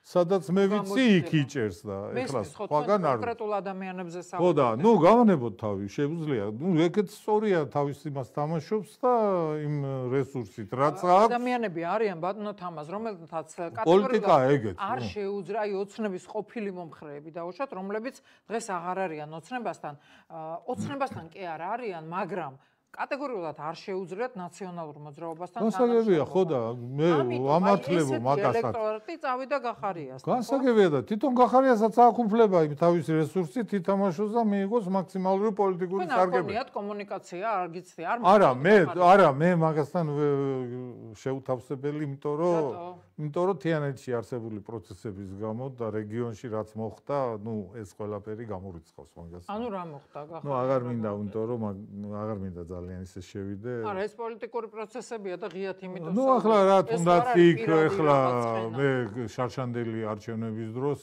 სადაც მე ვიცი იქ იჭერს და ეხლა სხვაგან არ კონკრეტულ ადამიანებზე საუბრობ. ხო და ნუ გავანებოთ თავი, შეუძლია. ნუ ეგეც სწორია თავის იმას თამაშობს და იმ რესურსით რაც აქვს. ადამიანები არიან ბატონო თამაზ, რომელთაც პოლიტიკა ეგეც. არ შეუძლია აი ოცნების ყოფილი მომხრეები დაუშვათ, რომლებიც დღეს აღარ არიან ოცნებასთან. ოცნებასთან კი არ არიან, მაგრამ კატეგორიულად არ შეუძლიათ ნაციონალურ მოძრაობასთან თანხმობა. გასაგებია, ხო და მე ამართლებო მაგასაც. ელექტორატი წავიდა გახარიასთან. გასაგებია და თვითონ გახარიასაც აქვს უფლება იმ თავისი რესურსით ითამაშოს და მიიღოს მაქსიმალური პოლიტიკური სარგებლობა. ხომ არ კომუნიკაცია, არ გიცდი, არ არა, მე არა, მე მაგასთან შეუთავსებელი, იმიტომ რომ იმიტომ რომ თიანეთში არსებული პროცესების გამო და რეგიონში რაც მოხდა, ნუ ეს ყველაფერი გამორიცხავს მაგას. ანუ რა მოხდა გახარია? ნუ აღარ მინდა, იმიტომ რომ აღარ მინდა ძალიან ისე შევიდე. არა, ეს პოლიტიკური პროცესებია და ღიათ იმიტომ ნუ ახლა რა თუნდაც იქ ახლა მე შარშანდელი არჩევნების დროს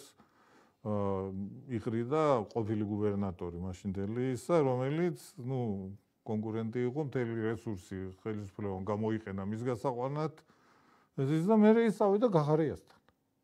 იყრიდა ყოფილი გუბერნატორი მაშინდელი ისა, რომელიც ნუ კონკურენტი იყო, მთელი რესურსი ხელისუფლებამ გამოიყენა მის გასაყვანად. ეს და მე ისავიდა გახარიასთან.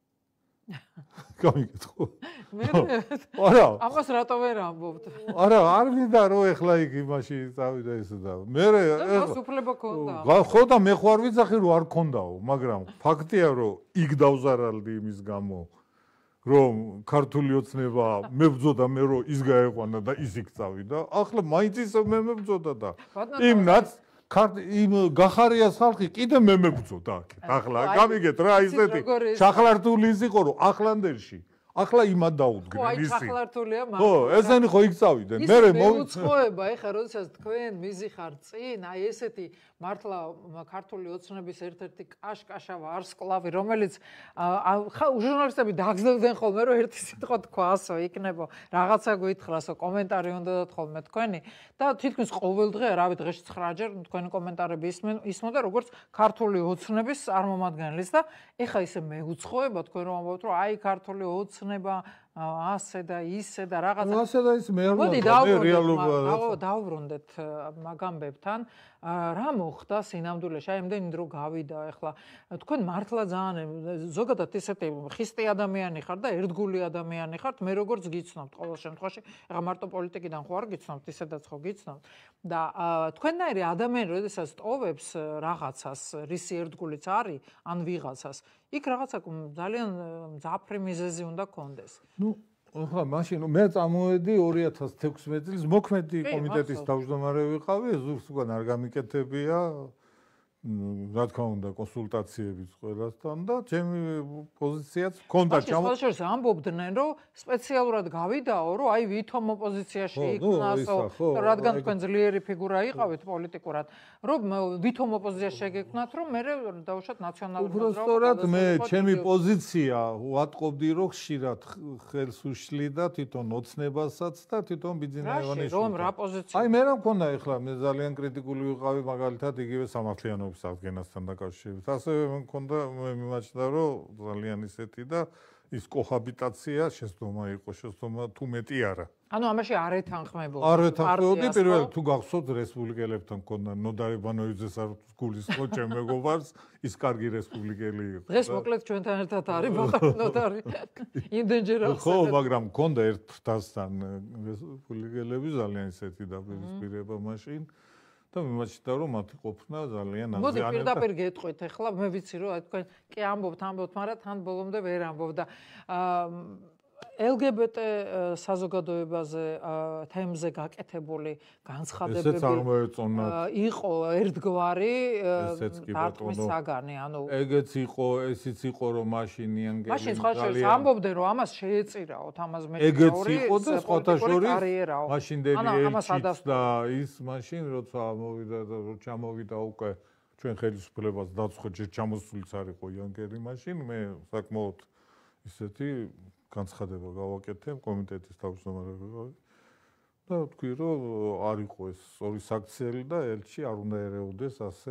გამიგეთქო. მე არა. ამას რატო ვერ ამბობთ? არა, არ მინდა რომ ეხლა იქ იმაში წავიდა ეს და მე ეს უფლება ქონდა. ხო და მე ხო არ ვიცახი რომ არ ქონდაო, მაგრამ ფაქტია რომ იქ დავზარალდი იმის გამო რომ ქართული ოცნება მებრძოდა მე რომ ის გაეყვანა და ის იქ წავიდა. ახლა მაინც ისე მე მებრძოდა და იმნაც იმ გახარიას ხალხი კიდე მე მებრძოდა აქეთ. ახლა გამიგეთ რა ისეთი შახლართული ის იყო რომ ახლანდელში ახლა იმად დაუდგნენ ისი. ხო, შახლართულია მაგრამ. ხო, ესენი ხო იქ წავიდნენ. მე მე უცხოება, ეხლა როდესაც თქვენ მიზიხარ წინ, აი ესეთი მართლა ქართული ოცნების ერთ-ერთი კაშკაშა ვარსკვლავი, რომელიც ჟურნალისტები დაგზნებდნენ ხოლმე რომ ერთი სიტყვა თქვასო, იქნებო რაღაცა გითხრასო, კომენტარი უნდათ ხოლმე თქვენი და თითქმის ყოველ დღე, რავი, დღეში ცხრაჯერ თქვენი კომენტარები ისმოდა როგორც ქართული ოცნების წარმომადგენლის და ეხლა ისე მე უცხოება თქვენ რომ ამბობთ რომ აი ქართული ოცნება ასე და ისე და რაღაცა. ასე და ის მე არ ვამბობ, მე რეალობა. დავუბრუნდეთ მაგამბებთან. რა მოხდა სინამდვილეში? აი ამდენი დრო გავიდა ახლა. თქვენ მართლა ძალიან ზოგადად ისეთი ხისტი ადამიანი ხართ და ერთგული ადამიანი ხართ, მე როგორც გიცნობთ ყოველ შემთხვევაში, ახლა მარტო პოლიტიკიდან ხო არ გიცნობთ, ისედაც ხო გიცნობთ. და თქვენნაირი ადამიანი, როდესაც ტოვებს რაღაცას, რისი ერთგულიც არის, ან ვიღაცას, იქ რაღაცა ძალიან მძაფრი მიზეზი უნდა კონდეს. ნუ ახლა მაშინ მე წამოვედი ორი ათას თექვსმეტი წლის მოქმედი კომიტეტის თავმჯდომარე ვიყავი, ზურგს უკან არ გამიკეთებია. რა თქმა უნდა, კონსულტაციებიც ყველასთან და ჩემი პოზიციაც ჰქონდა ჩამო. ხო, შეიძლება ამბობდნენ, რომ სპეციალურად გავიდაო, რომ აი ვითომ ოპოზიციაში იქნასო, რადგან თქვენ ძლიერი ფიგურა იყავით პოლიტიკურად, რომ ვითომ ოპოზიციაში შეგექმნათ, რომ მე დავუშვათ ნაციონალური მოძრაობა. უბრალოდ მე ჩემი პოზიცია ვატყობდი, რომ ხშირად ხელს უშლიდა თვითონ ოცნებასაც და თვითონ ბიძინა ივანიშვილს. რომ რა პოზიცია? აი მე რა მქონდა ახლა, მე ძალიან კრიტიკული ვიყავი მაგალითად იგივე სამართლიანობის აღგენასთან დაკავშირებით. ასევე მქონდა მე მიმაჩნდა რომ ძალიან ისეთი და ის კოჰაბიტაცია შეცდომა იყო, შეცდომა თუ მეტი არა. ანუ ამაში არ ეთანხმებოდი. არ ეთანხმებოდი, პირველად თუ გახსოვთ რესპუბლიკელებთან მქონდა ნოდარი ბანოიძეს არ გულისხმო ჩემ მეგობარს, ის კარგი რესპუბლიკელი იყო. დღეს მოკლედ ჩვენთან ერთად არის ბატონო ნოდარი. იმდენჯერ ახსენეთ. ხო, მაგრამ მქონდა ერთ ფრთასთან რესპუბლიკელები ძალიან ისეთი დაპირისპირება მაშინ. და მიმაჩნდა რომ მათი ყოფნა ძალიან აზიანებდა. მოდი პირდაპირ გეტყვით ახლა მე ვიცი რომ თქვენ კი ამბობთ ამბობთ, მაგრამ თან ბოლომდე ვერ ამბობ და ელ გი ბი ტი საზოგადოებაზე თემზე გაკეთებული განცხადებები ესეც არ მოეწონათ. იყო ერთგვარი დარტყმის საგანი, ანუ ეგეც იყო, ესიც იყო რომ მაშინიან გელი. მაშინ სხვა შეიძლება ამბობდნენ რომ ამას შეეწირაოთ, ამას მე ეგეც იყო და სხვათა შორის მაშინდელი ელჩიც და ის მაშინ როცა ამოვიდა და რო ჩამოვიდა უკვე ჩვენ ხელისუფლებას დაცხო ჯერ ჩამოსულიც არ იყო იანკერი მაშინ მე საკმაოდ ისეთი განცხადება გავაკეთე კომიტეტის თავმჯდომარე ვიყავი და ვთქვი რომ არ იყო ეს ორი საქციელი და ელჩი არ უნდა ერეოდეს ასე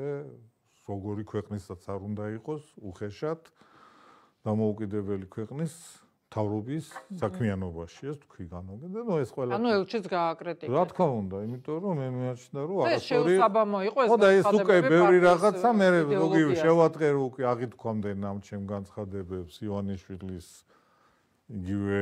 როგორი ქვეყნისაც არ უნდა იყოს უხეშად დამოუკიდებელი ქვეყნის მთავრობის საქმიანობაში, ეს თქვი განოგე და ნუ ეს ყველა ანუ ელჩიც გააკრიტიკა. რა თქმა უნდა, იმიტომ რომ მე მეჩნდა რომ ეს შეუსაბამო იყო ეს. ხო და ეს უკვე ბევრი რაღაცა მე როგორი შევატყე რომ უკვე აღითქვამდე ამ ჩემ განცხადებებს ივანიშვილის იგივე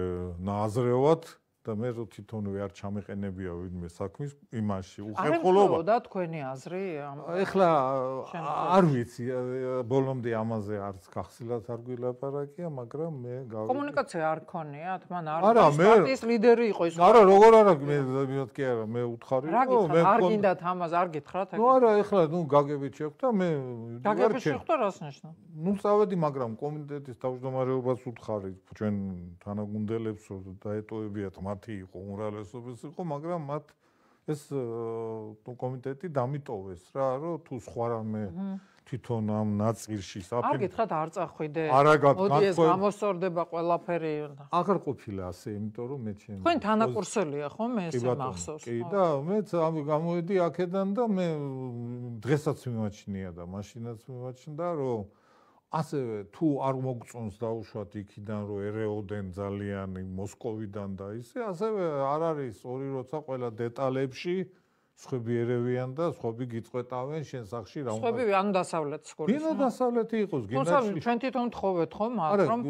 ნაზრევად და მე რო თვითონვე არ ჩამეყენებია ვინმე საქმის იმაში უხერხულობა და თქვენი აზრი ეხლა არ ვიცი ბოლომდე ამაზე არც გახსილად არ გვილაპარაკია მაგრამ მე კომუნიკაცია არ ქონიათ მან არ პარტიის ლიდერი იყო ის არა როგორ არა მე მეთქი არა მე უთხარი რომ მე არ გინდათ ამას არ გითხრათ ნუ არა ეხლა ნუ გაგებით შეხვდა მე გაგებით შეხვდა რას ნიშნავს ნუ წავედი მაგრამ კომიტეტის თავმჯდომარეობას უთხარი ჩვენ თანაგუნდელებს რომ დაეტოვებიათ მათი იყო უმრავლესობის იყო მაგრამ მათ ეს კომიტეტი დამიტოვეს რა რომ თუ სხვა რამე თვითონ ამ ნაწილში საფი არ გითხრათ არ წახვიდე არა მოდი ეს გამოსწორდება ყველაფერი აღარ ყოფილა ასე იმიტომ რომ მე ჩემ თქვენ თანაკურსელია ხო მე ესე მახსოვს კი და მეც ამ გამოვედი აქედან და მე დღესაც მიმაჩნია და მაშინაც მიმაჩნდა რომ ასევე თუ არ მოგწონს დაუშვათ იქიდან რომ ერეოდენ ძალიან მოსკოვიდან და ისე ასევე არ არის ორი როცა ყველა დეტალებში სხვები ერევიან და სხვები გიწყვეტავენ შენ სახში რა უნდა სხვები ანუ დასავლეთს გულისხმობ გინდა დასავლეთი იყოს გინდა თუმცა ჩვენ თვითონ თხოვეთ ხო მათ რომ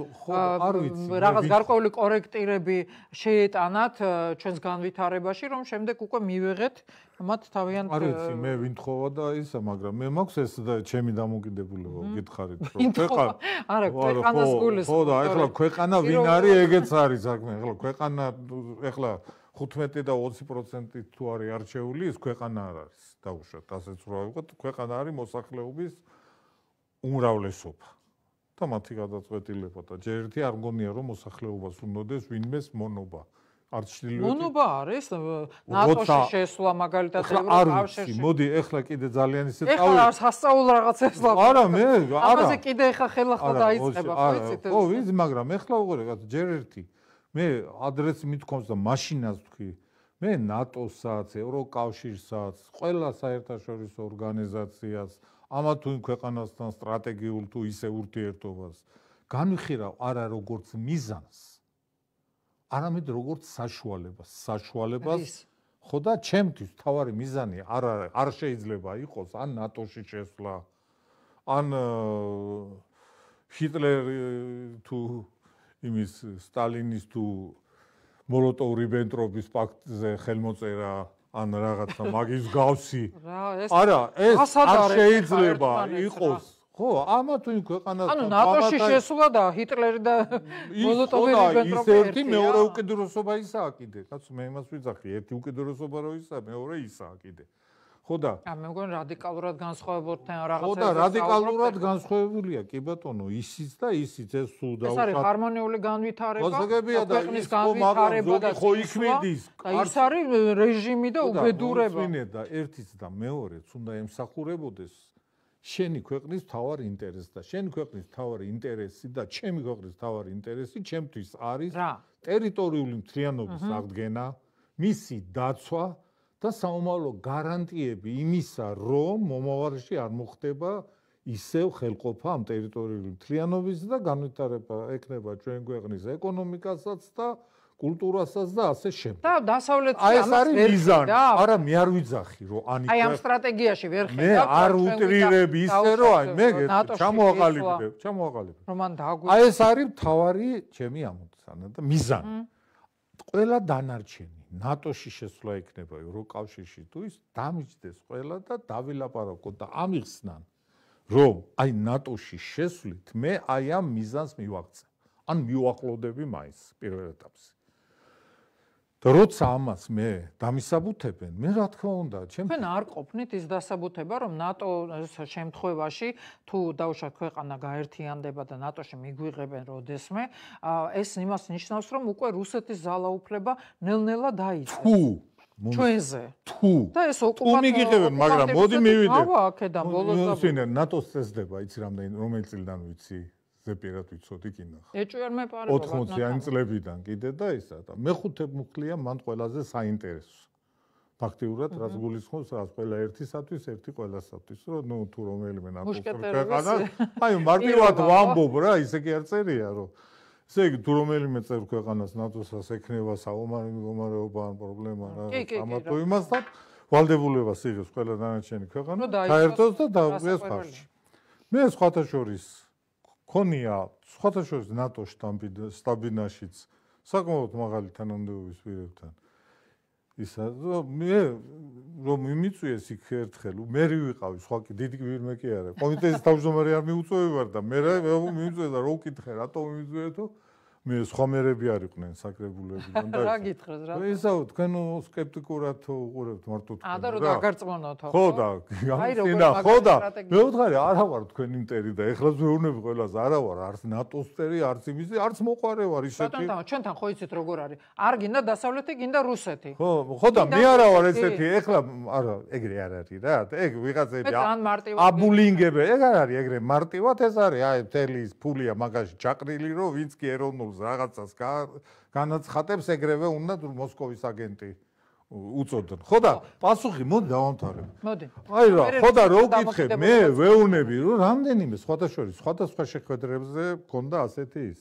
რაღაც გარკვეული კორექტირები შეეტანათ ჩვენს განვითარებაში რომ შემდეგ უკვე მივიღეთ მათ თავიანთ არ ვიცი მე ვინ თხოვა და ისა მაგრამ მე მაქვს ეს და ჩემი დამოკიდებულება გითხარით რომ ქვეყანა არა ქვეყანას გულისხმობ ხო და ეხლა ქვეყანა ვინ არის ეგეც არის საქმე ეხლა ქვეყანა ეხლა ხუთმეტი და ოცი პროცენტი თუ არის არჩეული ის ქვეყანა არ არის დაუშვათ ასეც რა ვიყოთ ქვეყანა არის მოსახლეობის უმრავლესობა და მათი გადაწყვეტილება და ჯერ ერთი არ მგონია რომ მოსახლეობას უნდადეს ვინმეს მონობა არც ჩრდილოეთი მონობა არის ნატოში შესვლა მაგალითად ევროკავშირში მოდი ეხლა კიდე ძალიან ისე წავი ეხლა არ სასწაულ რაღაცებს ლაპარაკობ არა მე არა ამაზე კიდე ეხლა ხელახლა დაიწყება ხო იცით ხო ვიცი მაგრამ ეხლა უყურე ჯერ ერთი მე ადრესს მithქვამს და მაშინაც თქვი მე ნატოსაც ევროკავშირსაც ყველა საერთაშორისო ორგანიზაციას ამა თუ იმ ქვეყანასთან სტრატეგიულ თუ ისე ურთიერთობას განვიხილავ არა როგორც მიზანს არამედ როგორც საშუალებას საშუალებას ხო და ჩემთვის თავარი მიზანი არ არ შეიძლება იყოს ან ნატოში შესვლა ან ჰიტლერი თუ იმის სტალინის თუ მოლოტოვ-რიბენტროპის პაქტზე ხელმოწერა ან რაღაცა მაგის გავსი არა ეს არ შეიძლება იყოს ხო ამა თუ იმ ქვეყანას ანუ ნატოში შესვლა და ჰიტლერი და მოლოტოვი-რიბენტროპი ერთი მეორე უკიდურესობა ისაა კიდე კაცო მე იმას ვიძახი ერთი უკიდურესობა რო ისაა მეორე ისაა კიდე ხო და ა მე მგონი რადიკალურად განსხვავებულთან რაღაცა ხო და რადიკალურად განსხვავებულია კი ბატონო ისიც და ისიც ეს სულ და ეს არის ჰარმონიული განვითარება ქვეყნის განვითარება და ხო იქმედის ის არის რეჟიმი და უბედურება და ერთიც და მეორეც უნდა ემსახურებოდეს შენი ქვეყნის თავარი ინტერესი და შენი ქვეყნის თავარი ინტერესი და ჩემი ქვეყნის თავარი ინტერესი ჩემთვის არის ტერიტორიული მთლიანობის აღდგენა მისი დაცვა და საომავლო გარანტიები იმისა, რომ მომავალში არ მოხდება ისევ ხელყოფა ამ ტერიტორიული მთლიანობის და განვითარება ექნება ჩვენ ქვეყნის ეკონომიკასაც და კულტურასაც და ასე შემდეგ. და დასავლეთში ამას ვერ მიზანი. არა, მე არ ვიძახი, რომ ანი აი ამ სტრატეგიაში ვერ ხედავ. მე არ უტრირებ ისე, რომ აი მე ჩამოაყალიბებ, ჩამოაყალიბებ. რომ მან დააგვი. აი ეს არის მთავარი ჩემი ამოცანა და მიზანი. ყველა დანარჩენი ნატოში შესვლა იქნება ევროკავშირში თუ ის დამიჯდეს ყველა და დავილაპარაკოთ და ამიხსნან რომ აი ნატოში შესვლით მე აი ამ მიზანს მივაქცე ან მივახლოვდები მაინც პირველ ეტაპზე და როცა ამას მე დამისაბუთებენ მე რა თქმა უნდა ჩემ თქვენ არ ყოფნით ის დასაბუთება რომ ნატოს შემთხვევაში თუ დაუშვათ ქვეყანა გაერთიანდება და ნატოში მიგვიღებენ როდესმე ეს იმას ნიშნავს რომ უკვე რუსეთის ძალაუფლება ნელ-ნელა დაიწყეს თუ ჩვენზე თუ და ეს ოკუპაცია მიგიღებენ მაგრამ მოდი მივიდეთ ავა აქედან ბოლოს და ნატოს წესდება იცი რამდენი რომელი წლიდან ვიცი ზეპირად ვიცოდი კინახა. ეჭვერ მე პარება ოთხმოციანი წლებიდან კიდე და ისა და მეხუთე მუხლია მან ყველაზე საინტერესო. ფაქტიურად რაც გულისხმობს რაც ყველა ერთისათვის, ერთი ყველასათვის, რომ ნუ თუ რომელიმე ნატოს ქვეყანა, აი მარტივად ვამბობ რა, ისე კი არ წერია, რომ ესე იგი თუ რომელიმე წევრ ქვეყანას ნატოსაც ექნება საომარი მდგომარეობა ან პრობლემა რაღაც ამათ თუ იმასთან ვალდებულებას იღებს ყველა დანარჩენი ქვეყანა საერთოდ და დაუყიეს ხარჯი. მე სხვათა შორის ქონია სხვათა შორის ნატოს შტაბინაშიც საკმაოდ მაღალი თანამდებობის პირებთან ისა მე რომ მიმიწვიეს იქ ერთხელ მე ვიყავი სხვა კი დიდი ვირმე კი არა კომიტეტის თავმჯდომარე არ მიუწევი ვარ და მე მიმიწვია და რო ვკითხე რატო მიმიწვიეთო მე სხვა მერები არ იყვნენ საკრებულებიდან და რა გითხრას რა ესა თქვენ სკეპტიკურად უყურებთ მარტო თქვენ აა და რო დაგარწმუნოთ ხო და გამწინა ხო და მე ვთხარი არა ვარ თქვენ იმტერი და ეხლა ვეუბნები ყველას არა ვარ არც ნატოს წერი არც იმისი არც მოყარე ვარ ისეთი ბატონო ჩვენთან ხო იცით როგორ არის არ გინდა დასავლეთი გინდა რუსეთი ხო ხო და მე არა ვარ ესეთი ეხლა არა ეგრე არ არის რა ეგ ვიღაცები აბულინგები ეგ არ არის ეგრე მარტივად ეს არის აი მთელი ფულია მაგაში ჩაყრილი რომ ვინც კი ეროვნულ რაღაცას განაცხადებს ეგრევე უნდა მოსკოვის აგენტი უწოდონ. ხო და პასუხი მოდი დავამთავრებ. მოდი. აი რა, ხო და რო გითხებ, მე ვეუბნები რომ რამდენიმე სხვათა შორის სხვადასხვა შეხვედრებზე მქონდა ასეთი ის.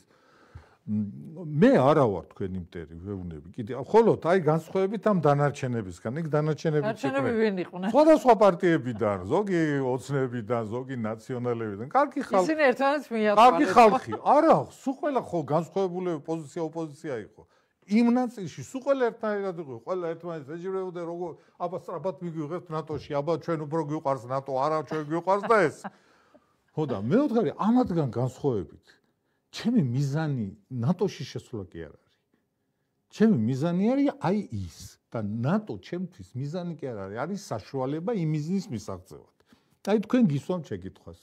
მე არა ვარ თქვენი მტერი ვეუბნები. კიდე ხოლოდ აი განსხვავებით ამ დანარჩენებისგან, იქ დანარჩენები დანარჩენები ვინ იყვნენ? სხვადასხვა პარტიებიდან, ზოგი ოცნებიდან, ზოგი ნაციონალებიდან. კარგი ხალხი. ისინი ერთმანეთს მიატყუათ. კარგი ხალხი. არა, სულ ყველა ხო განსხვავებული პოზიცია ოპოზიცია იყო. იმ ნაწილში სულ ყველა ერთნაირად იყო, ყველა ერთმანეთს ეჯიბრებოდა როგორ აბა სწრაფად მიგვიღებთ ნატოში, აბა ჩვენ უფრო გვიყვარს ნატო, არა ჩვენ გვიყვარს და ეს. ხო და მე ვთქვი, ამათგან განსხვავებით ჩემი მიზანი ნატოში შესვლა კი არ არის. ჩემი მიზანი არის აი ის და ნატო ჩემთვის მიზანი კი არ არის, არის საშუალება იმ მიზნის მისაღწევად. აი თქვენ გისვამთ შეკითხვას.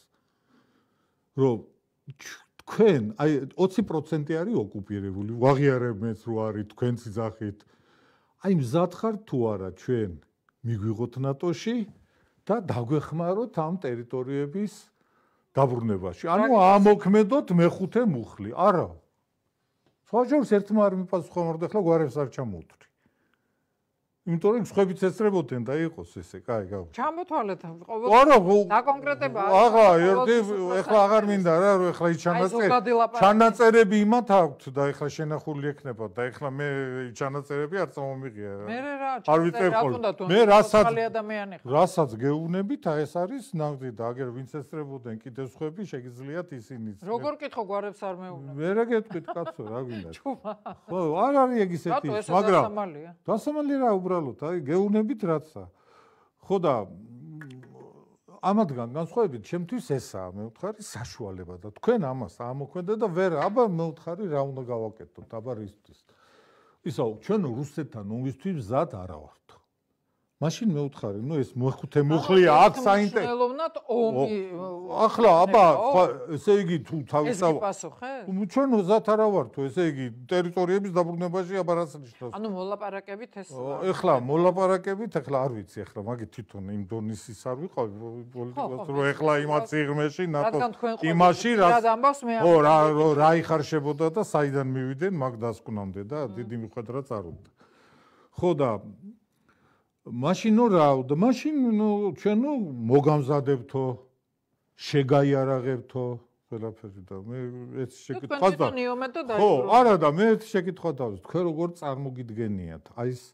რომ თქვენ აი ოცი პროცენტი არის ოკუპირებული, ვაღიარებთ რო არის თქვენ ძახით. აი მზად ხართ თუ არა ჩვენ მიგვიღოთ ნატოში და დაგვეხმაროთ ამ ტერიტორიების დაბრუნებაში. ანუ ამოქმედოთ მეხუთე მუხლი. არა. სხვა შორის ერთმა არ მიპასუხა მორდა ახლა გვარებს არ ჩამოვთვლი. იმიტომ რომ სხვებიც ესწრებოდნენ და იყოს ესე, კაი, გავა. ჩამოთვალეთ ყოველ არა, დაკონკრეტება არის. აღა, ერთი ახლა აღარ მინდა რა, რომ ახლა ის ჩანაწერი. ჩანაწერები იმათ აქვთ და ახლა შენახული ექნება და ახლა მე ჩანაწერები არ წამომიღია რა. მე რა, არ ვიწევ ხოლმე. მე რასაც რასაც გეუბნებით, აი ეს არის ნამდვილი და აგერ ვინც ესწრებოდნენ კიდევ სხვები შეგიძლიათ ისინიც. როგორ კითხო გვარებს არ მეუბნებ. მე რა გეტყვით კაცო, რა გვინდა. ხო, არ არის ეგ ისეთი, მაგრამ დასამალი რა უბრალოდ აი გეუნებით რაცა. ხო და ამათგან განსხვავებით ჩემთვის ესაა, მე ვთქვი, საშუალება და თქვენ ამას ამოქმედეთ და ვერ აბა მე ვთქვი, რა უნდა გავაკეთოთ, აბა რისთვის. ისა ჩვენ რუსეთთან ომისთვის მზად არა ვართ. მაშინ მე ვთქვი, ნუ ეს მეხუთე მუხლია აქ საინტერესო. ხელოვნად ომი. ახლა აბა ესე იგი თუ თავისთავად ეს პასუხე? ჩვენ მზად არა ვართ, ესე იგი ტერიტორიების დაბრუნებაში აბა რაც ნიშნავს. ანუ მოლაპარაკებით ეს ეხლა მოლაპარაკებით, ეხლა არ ვიცი, ეხლა მაგით თვითონ იმ დონის ის არ ვიყავი პოლიტიკას, რომ ეხლა იმათ სიღრმეში ნატო იმაში რა ო რა რა იხარშებოდა და საიდან მივიდნენ მაგ დასკვნამდე და დიდი მიხვედრა წარობდა. ხო და მაშინო რა და მაშინ ნუ ჩვენ ნუ მოგამზადებთო შეგაიარაღებთო ყველაფერი და მე ეს შეკითხვა და ხო არა და მე ეს შეკითხვა დავს თქვენ როგორ წარმოგიდგენიათ აი ეს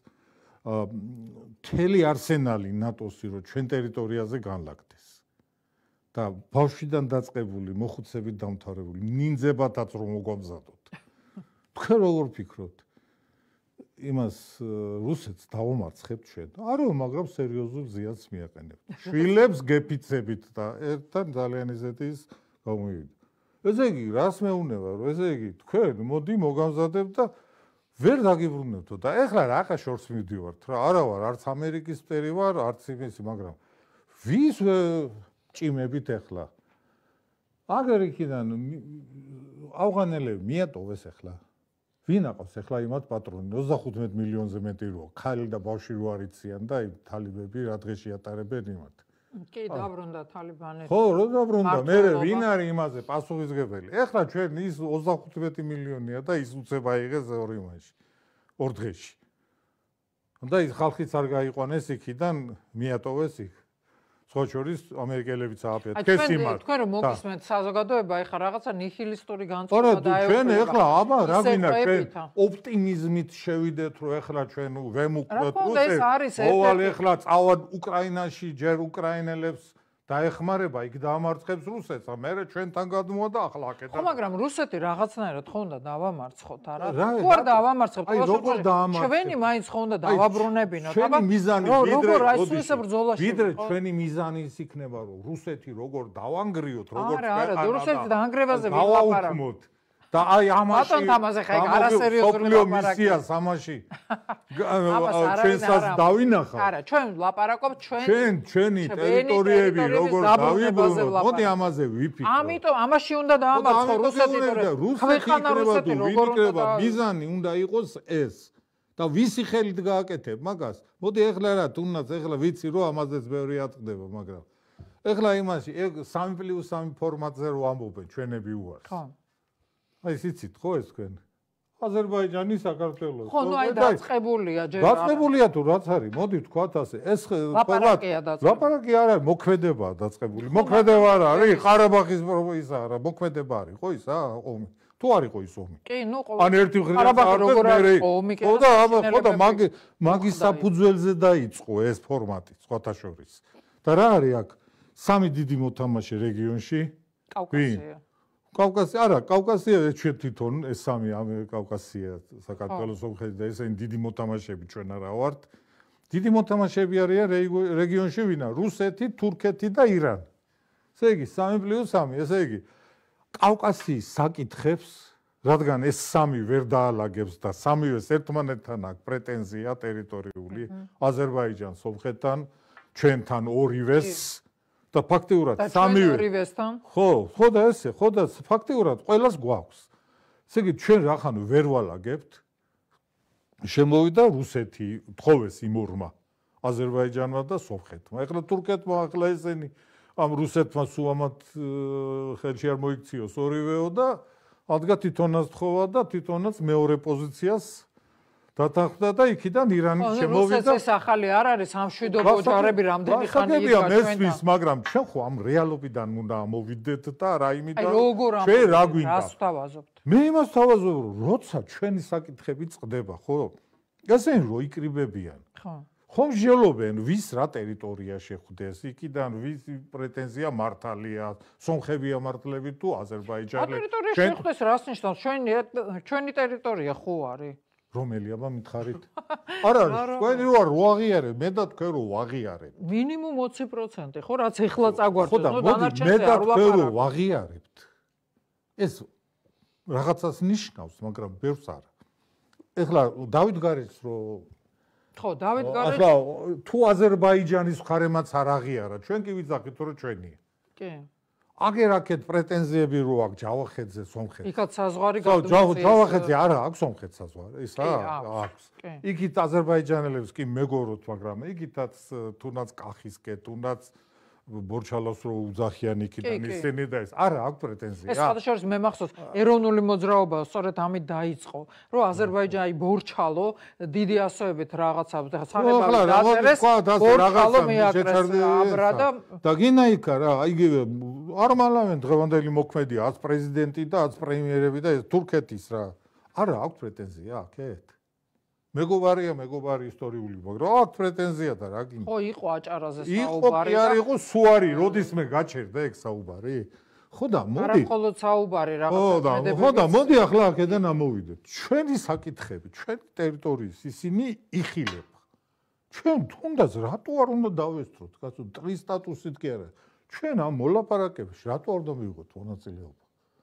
მთელი არსენალი ნატოსი რომ ჩვენ ტერიტორიაზე განლაგდეს და ბავშვიდან დაწყებული მოხუცებით დამთავრებული ნინძებათაც რომ მოგამზადოთ თქვენ როგორ ფიქრობთ იმას რუსეთს დავამარცხებთ ჩვენ. არა, მაგრამ სერიოზულ ზიანს მიაყენებთ. შვილებს გეფიცებით და ერთთან ძალიან ისეთი ის გამოვიდა. ესე იგი, რას მეუნება, რომ ესე იგი, თქვენ მოდი მოგამზადებთ და ვერ დაგიბრუნებთო და ეხლა რაყა შორს მივდივართ რა. არა ვარ, არც ამერიკის მტერი ვარ, არც იმისი, მაგრამ ვის ჭიმებით ეხლა? აგერ იქიდან ავღანელები მიატოვეს ეხლა. ვინ აყავს ახლა იმათ პატრონი ოცდახუთმეტ მილიონზე მეტი როა ქალი და ბავშვი რო არიციან და იმ თალიბები რა დღეში ატარებენ იმათ კი დაბრუნდა თალიბანები ხო რო დაბრუნდა მე ვინ არის იმაზე პასუხისმგებელი ახლა ჩვენ ის ოცდახუთმეტი მილიონია და ის უცება იღეს ორი მაისში ორ დღეში და ის ხალხიც არ გაიყვანეს იქიდან მიატოვეს იქ სხვა შორის ამერიკელებიც ააფია თქვენს იმად. თქვენ რომ მოგისმენთ საზოგადოება, ეხლა რაღაცა ნიჰილისტური განწყობა არა, ჩვენ ეხლა აბა რა გინდა ჩვენ ოპტიმიზმით შევიდეთ, რომ ეხლა ჩვენ ვემუქროთ რუსეთს. მოვალ ეხლა წავად უკრაინაში, ჯერ უკრაინელებს დაეხმარება, იქ დაამარცხებს რუსეთს, მერე ჩვენთან გადმოვა და ახლა აკეთა. ხო, მაგრამ რუსეთი რაღაცნაირად ხო უნდა დავამარცხოთ, არა? თუ არ დავამარცხოთ, ჩვენი მაინც ხო უნდა დავაბრუნებინოთ, აბა. ჩვენი მიზანი როგორ აი სულ ესე ბრძოლაში. ვიდრე ჩვენი მიზანი ის იქნება, რომ რუსეთი როგორ დავანგრიოთ, როგორ არა, არა, რუსეთის დაანგრევაზე ვილაპარაკოთ. და აი ამაში ბატონ თამაზე ხა არასერიოზული ლაპარაკი ამაში ჩვენსაც დავინახავ. არა, ჩვენ ვლაპარაკობთ ჩვენ ჩვენ ჩვენი ტერიტორიები როგორ დავიბრუნოთ, მოდი ამაზე ვიფიქროთ. ამიტომ ამაში უნდა დაამარცხო რუსეთი, ქვეყანა რუსეთი როგორ უნდა მიზანი უნდა იყოს ეს. და ვისი ხელით გააკეთებ მაგას? მოდი ეხლა რა, თუნდაც ეხლა ვიცი რომ ამაზეც ბევრი ატყდება, მაგრამ ეხლა იმაში სამი პლუს სამი ფორმატზე რო ამბობენ ჩვენები უარს. ხო. აი სიცით ხო ეს თქვენ აზერბაიჯანი საქართველოს ხო ნუ აი დაწყებულია ჯერ დაწყებულია თუ რაც არის მოდი ვთქვათ ასე ეს ლაპარაკია დაწყებული ლაპარაკი არ არის მოქმედებაა დაწყებული მოქმედება არ არის ყარაბაღის ისა არა მოქმედება არის ხო ისა ომი თუ არ იყო ის ომი კი ნუ ყოველ ან ერთი მხრიდან არის ომი ხო და ხო და მაგი მაგის საფუძველზე დაიწყო ეს ფორმატი სხვათა შორის და რა არის აქ სამი დიდი მოთამაშე რეგიონში კავკასია კავკასია არა კავკასია ჩვენ თვითონ ეს სამი კავკასია საქართველოს ოლქები და ესენი დიდი მოთამაშეები ჩვენ არა ვართ დიდი მოთამაშეები არიან რეგიონში ვინა რუსეთი თურქეთი და ირანი ესე იგი სამი პლუს სამი ესე იგი კავკასიის საკითხებს რადგან ეს სამი ვერ დაალაგებს და სამივეს ერთმანეთთან აქვს პრეტენზია ტერიტორიული აზერბაიჯანს სომხეთთან ჩვენთან ორივეს და ფაქტიურად სამივე ორივესთან ხო ხო და ესე ხო და ფაქტიურად ყველას გვაქვს ესე იგი ჩვენ რახან ვერ ვალაგებთ შემოვიდა რუსეთი თხოვეს იმ ორმა აზერბაიჯანმა და სომხეთმა ეხლა თურქეთმა ახლა ესენი ამ რუსეთმა სუამად ხელში არ მოიქციოს ორივეო და ადგა თვითონაც თხოვა და თვითონაც მეორე პოზიციას დათანხმდა და იქიდან ირანი შემოვიდა. ეს ახალი არ არის სამშვიდობო ჯარები რამდენი ხანი იქა ჩვენთან. მაგრამ ჩვენ ხო ამ რეალობიდან უნდა ამოვიდეთ და რა იმიდან ჩვენ რა გვინდა. რას ვთავაზობთ? მე იმას ვთავაზობ, რომ როცა ჩვენი საკითხები წყდება, ხო? ესენი რო იკრიბებიან. ხო. ხომ მსჯელობენ ვის რა ტერიტორია შეხვდეს, იქიდან ვის პრეტენზია მართალია, სომხები ამართლებით თუ აზერბაიჯანი. ტერიტორია შეხვდეს რას ნიშნავს? ჩვენი ჩვენი ტერიტორია ხო არის? რომელი აბა მითხარით? არა, თქვენი რო არ ვაღიარებ, მე და თქვენ რო ვაღიარებ. მინიმუმ ოცი პროცენტი, ხო, რაც ეხლა წაგვარდოს, ნუ დანარჩენზე არ ვლაპარაკობ. მე და თქვენ რო ვაღიარებთ. ეს რაღაცას ნიშნავს, მაგრამ ბევრს არა. ეხლა დავით გარეჯს რო ხო, დავით გარეჯს ახლა თუ აზერბაიჯანის მხარემაც არ აღიარა, ჩვენ კი ვიძახით რომ ჩვენია. კი. აგერ აქეთ პრეტენზიები რო აქვს ჯავახეთზე, სომხეთზე. იქაც საზღვარი გადმოწეს. ჯავახეთზე არა აქვს სომხეთს საზღვარი, ისა აქვს. იქით აზერბაიჯანელებს კი მეგობროთ, მაგრამ იქითაც თუნდაც კახისკენ, თუნდაც ბორჩალოს რო უძახიან იქიდან ისინი და ეს არა აქვს პრეტენზია. ეს სხვადასხვა მე მახსოვს, ეროვნული მოძრაობა სწორედ ამით დაიწყო, რომ აზერბაიჯანი ბორჩალო დიდი ასოებით რაღაცა და საღებავი დაწერეს, ბორჩალო მიაკრეს აბრა და და გინაიკა რა, იგივე არ მალავენ დღევანდელი მოქმედია, აც პრეზიდენტი და აც პრემიერები და ეს თურქეთის რა. არა აქვს პრეტენზია აქეთ. მეგობარია, მეგობარი ისტორიული, მაგრამ აქვს პრეტენზია და რა გინდა. ხო, იყო აჭარაზე საუბარი. იყო, არ იყო სუარი, როდის მე გაჩერდა ეგ საუბარი? ხო და მოდი. არა მხოლოდ საუბარი რაღაცა შედეგები. ხო და მოდი ახლა აქედან ამოვიდეთ. ჩვენი საკითხები, ჩვენი ტერიტორიის ისინი იხილება. ჩვენ თუნდაც რატო არ უნდა დავესწროთ, კაცო, ტრის სტატუსით კი არა. ჩვენ ამ მოლაპარაკებაში რატო არ უნდა მივიღოთ მონაწილეობა?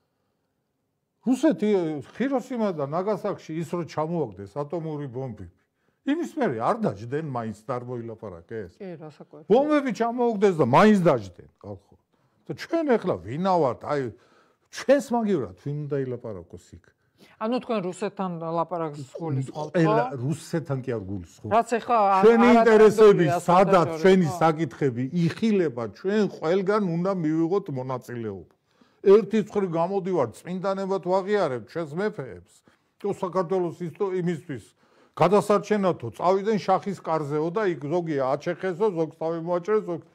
რუსეთი ხიროსიმა და ნაგასაკში ის რო ჩამოაგდეს ატომური ბომბები. იმის მერე არ დაждდენ მაინც და არ მოილაპარაკეს. კი, რასაკვირველია. ბომბები ჩამოაგდეს და მაინც დაждდენ, ხალხო. და ჩვენ ახლა ვინა ვართ? აი ჩვენს მაგივრად ვინ უნდა ილაპარაკოს იქ? ანუ თქვენ რუსეთთან ლაპარაკს გულისხმობთ, ხო? ყველა რუსეთთან კი არ გულისხმობ. რაც ახლა ჩვენი ინტერესები სადაც ჩვენი საკითხები იხილება, ჩვენ ყველგან უნდა მივიღოთ მონაწილეობა. ერთი წრი გამოდივარ წმინდანებად ვაღიარებ ჩვენს მეფეებს. თუ საქართველოს იმისთვის გადასარჩენათო წავიდნენ შახის კარზეო და იქ ზოგი აჩეხესო, ზოგს თავი მოაჭრეს, ზოგ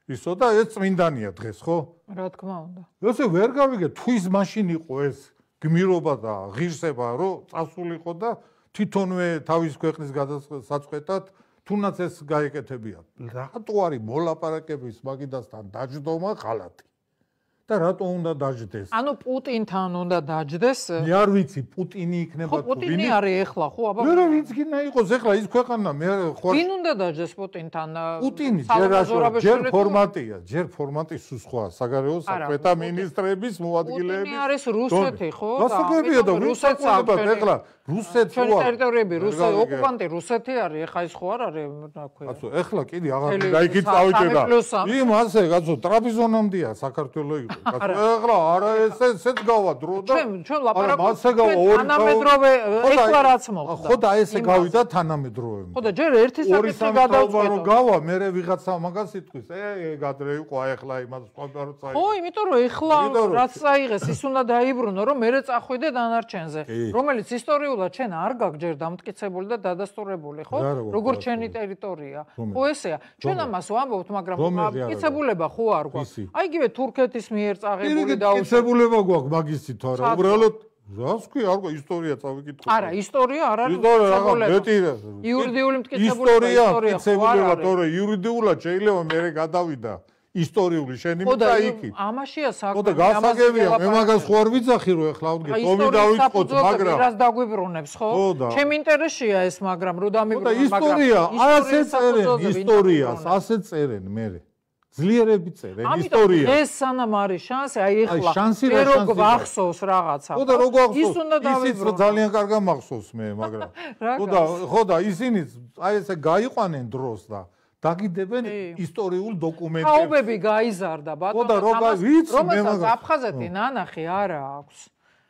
ისო და ეს წმინდანია დღეს, ხო? რა თქმა უნდა. ესე ვერ გავიგე, თუ ის მაშინ იყო ეს გმირობა და ღირსება, რომ წასულიყო და თვითონვე თავის ქვეყნის გადასაწყვეტად თუნდაც ეს გაეკეთებია. რატო არის მოლაპარაკების მაგიდასთან დაждდომა ღალატი? და რატო უნდა დაждდეს? ანუ პუტინთან უნდა დაждდეს? მე არ ვიცი, პუტინი იქნება თუ ვინი? ხო, პუტინი არის ეხლა, ხო, აბა. მე რა ვიცი კი նա იყოს ეხლა ის ქვეყანა, მე ხო. ვინ უნდა დაждდეს პუტინთან? პუტინი ჯერ ფორმატია, ჯერ ფორმატი სხვა, საგარეო საქმეთა მინისტრების მოადგილეების. პუტინი არის რუსეთი, ხო? გასაგებია და რუსეთს აღწევთ ეხლა. რუსეთს ხო. ჩვენ ტერიტორიები, რუსეთი, ოკუპანტი რუსეთი არის, ეხლა ის ხო არ არის, რა ქვია. კაცო, ეხლა კიდე აღარ გაიქით წავიდე და იმ ასე, კაცო, ტრაპიზონამდეა საქართველო იყო. ეხლა არა ეს ესეც გავა დრო და ჩვენ ჩვენ ლაპარაკობთ თანამედროვე ეხლა რაც მოხდა. ხო და ესე გავიდა თანამედროვე. ხო და ჯერ ერთი საკითხი გადავწყვეტო. რომ გავა, მე ვიღაცა მაგას იტყვის, ე გადრე იყო ეხლა იმას სხვა რო წაიღე. ხო, იმიტომ რომ ეხლა რაც წაიღეს, ის უნდა დაიბრუნო, რომ მე წახვიდე დანარჩენზე, რომელიც ისტორიულად ჩვენ არ გაგჯერ დამტკიცებული და დადასტურებული, ხო? როგორც ჩვენი ტერიტორია. ხო ესეა. ჩვენ ამას ვამბობთ, მაგრამ დამტკიცებულება ხო არ გვაქვს. აი იგივე თურქეთის მიერ წაღებული და უსებულება გვაქვს მაგისი თუ არა უბრალოდ რას ქვია არ გვა ისტორია წავიკითხო არა ისტორია არ არის ისტორია იურიდიული მტკიცებულება ისტორია მტკიცებულება თორე იურიდიულად შეიძლება მე გადავიდა ისტორიული შენიმცა იქით ამაშია საქმე ხო და გასაგებია მე მაგას ხო არ ვიცახი რომ ეხლა ვდგე ტომი დავიწყოთ მაგრამ რას დაგვიბრუნებს ხო ჩემ ინტერესია ეს მაგრამ რო დამიბრუნო მაგრამ ისტორია ასე წერენ ისტორიას ასე წერენ მე ძლიერები წერენ ისტორია. ეს სანამ არის შანსი, აი ეხლა რო გვახსოვს რაღაცა. ხო და რო გვახსოვს, ისიც ძალიან კარგად მახსოვს მე, მაგრამ ხო და ხო და ისინი აი ესე გაიყვანენ დროს და დაგიდებენ ისტორიულ დოკუმენტებს. ხაობები გაიზარდა ბატონო, რომელსაც აფხაზეთი ნანახი არა აქვს.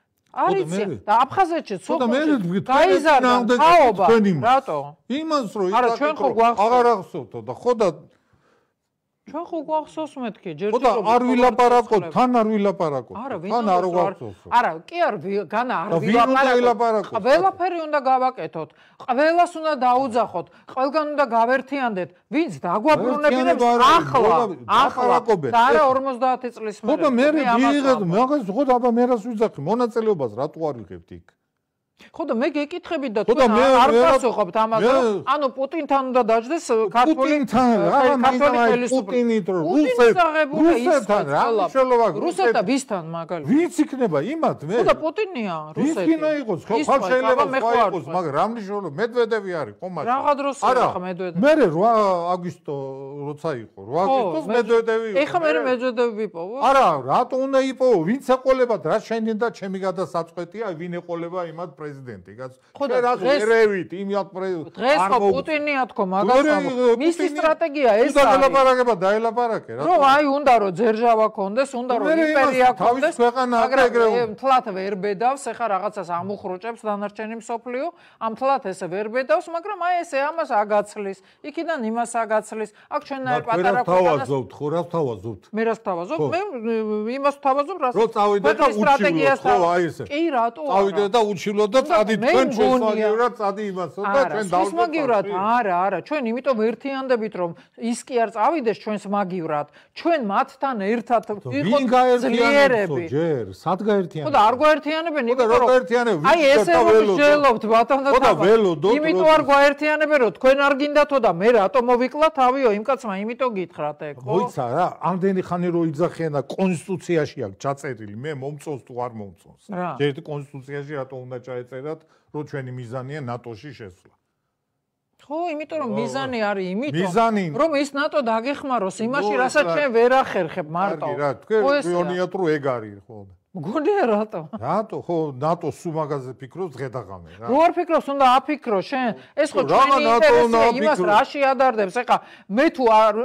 არიცი და აფხაზეთში სოფლში გაიზარდა ხაობა. რატო? იმას რომ არა ჩვენ ხო გვახსოვს. აღარ ახსოვთო და ხო და ჩვენ ხო გვახსოვს მეთქი ჯერ ჯერ ხო და არ ვილაპარაკოთ თან არ ვილაპარაკოთ თან არ გვახსოვს არა კი არ განა არ ვილაპარაკოთ ყველაფერი უნდა გავაკეთოთ ყველას უნდა დაუძახოთ ყველგან უნდა გავერთიანდეთ ვინც დაგვაბრუნებინებს ახლა ახლა და არა ორმოცდაათი წლის მერე ხო და მე მიიღეთ მაგას ხო და აბა მე რას ვიძახი მონაწილეობას რატო არ ვიღებთ იქ ხო და მე გეკითხებით და თქვენ არ პასუხობთ ამაზე ანუ პუტინთან უნდა დაждდეს ქართული ქართული პუტინით რუსეთთან რა შეიძლება რუსეთთან ვისთან მაგალითად ვინც იქნება იმათ მე ხო და პუტინია რუსეთი ის კინა იყოს ხო შეიძლება სხვა იყოს მაგრამ რა მნიშვნელობა მედვედევი არის ხო მაგრამ რაღა დროს იყო მედვედევი მე რვა აგვისტო როცა იყო რვა აგვისტოს მედვედევი იყო ეხა მე მედვედევი ვიპოვო არა რატო უნდა იპოვო ვინც ეყოლებათ რა შენიდან და ჩემი გადასაწყვეტია ვინ ეყოლება იმათ პრეზიდენტი გაც შენ ერევით იმათ პრეზიდენტი დღეს ხო პუტინია თქო მაგას მისი სტრატეგია ეს არის დაელაპარაკება დაელაპარაკე რა რომ აი უნდა რომ ძერჟავა კონდეს უნდა რომ იმპერია კონდეს მაგრამ თლათ ვერ ბედავს ეხა რაღაცას ამუხრუჭებს დანარჩენი მსოფლიო ამ თლათ ესე ვერ ბედავს მაგრამ აი ესე ამას აგაცლის იქიდან იმას აგაცლის აქ ჩვენნაირ პატარა თავაზობთ ხო რა თავაზობთ მე რას თავაზობ მე იმას თავაზობ რას რო წავიდე და უჩილოთ ხო აი ესე კი რატო წავიდე და უჩილოთ და წადი თქვენ შესვაგივრად წადი იმასო და ჩვენ დავდოთ მაგივრად არა არა ჩვენ იმიტომ ვერთიანდებით რომ ის კი არ წავიდეს ჩვენს მაგივრად ჩვენ მათთან ერთად ვიყოთ ძლიერები ჯერ სად გაერთიანებთ ხო და არ გაერთიანებენ იმიტომ რომ გაერთიანებ აი ესე ვშელობთ ბატონო და ველოდოთ იმიტომ არ გაერთიანებენ რომ თქვენ არ გინდათო და მე რატო მოვიკლა თავიო იმ კაცმა იმიტომ გითხრათ ეგ ხო მოიცა რა ამდენი ხანი რო იძახიან და კონსტიტუციაში აქვს ჩაწერილი მე მომწონს თუ არ მომწონს ერთი კონსტიტუციაში რატო უნდა ჩაეწერათ რომ ჩვენი მიზანია ნატოში შესვლა ხო, იმიტომ რომ მიზანი არის იმიტომ, რომ ის ნატო დაგეხმაროს იმაში, რასაც ჩვენ ვერ ახერხებ მარტო. კარგი, რა, თქვენ გონიათ რომ ეგ არის ხო? მგონია რატო? რატო? ხო, ნატოს სულ მაგაზე ფიქრობს დღე-დაღამე რა. რო არ ფიქრობს, უნდა აფიქრო შენ. ეს ხო ჩვენი ინტერესია, იმას რაში ადარდებს. ეხლა მე თუ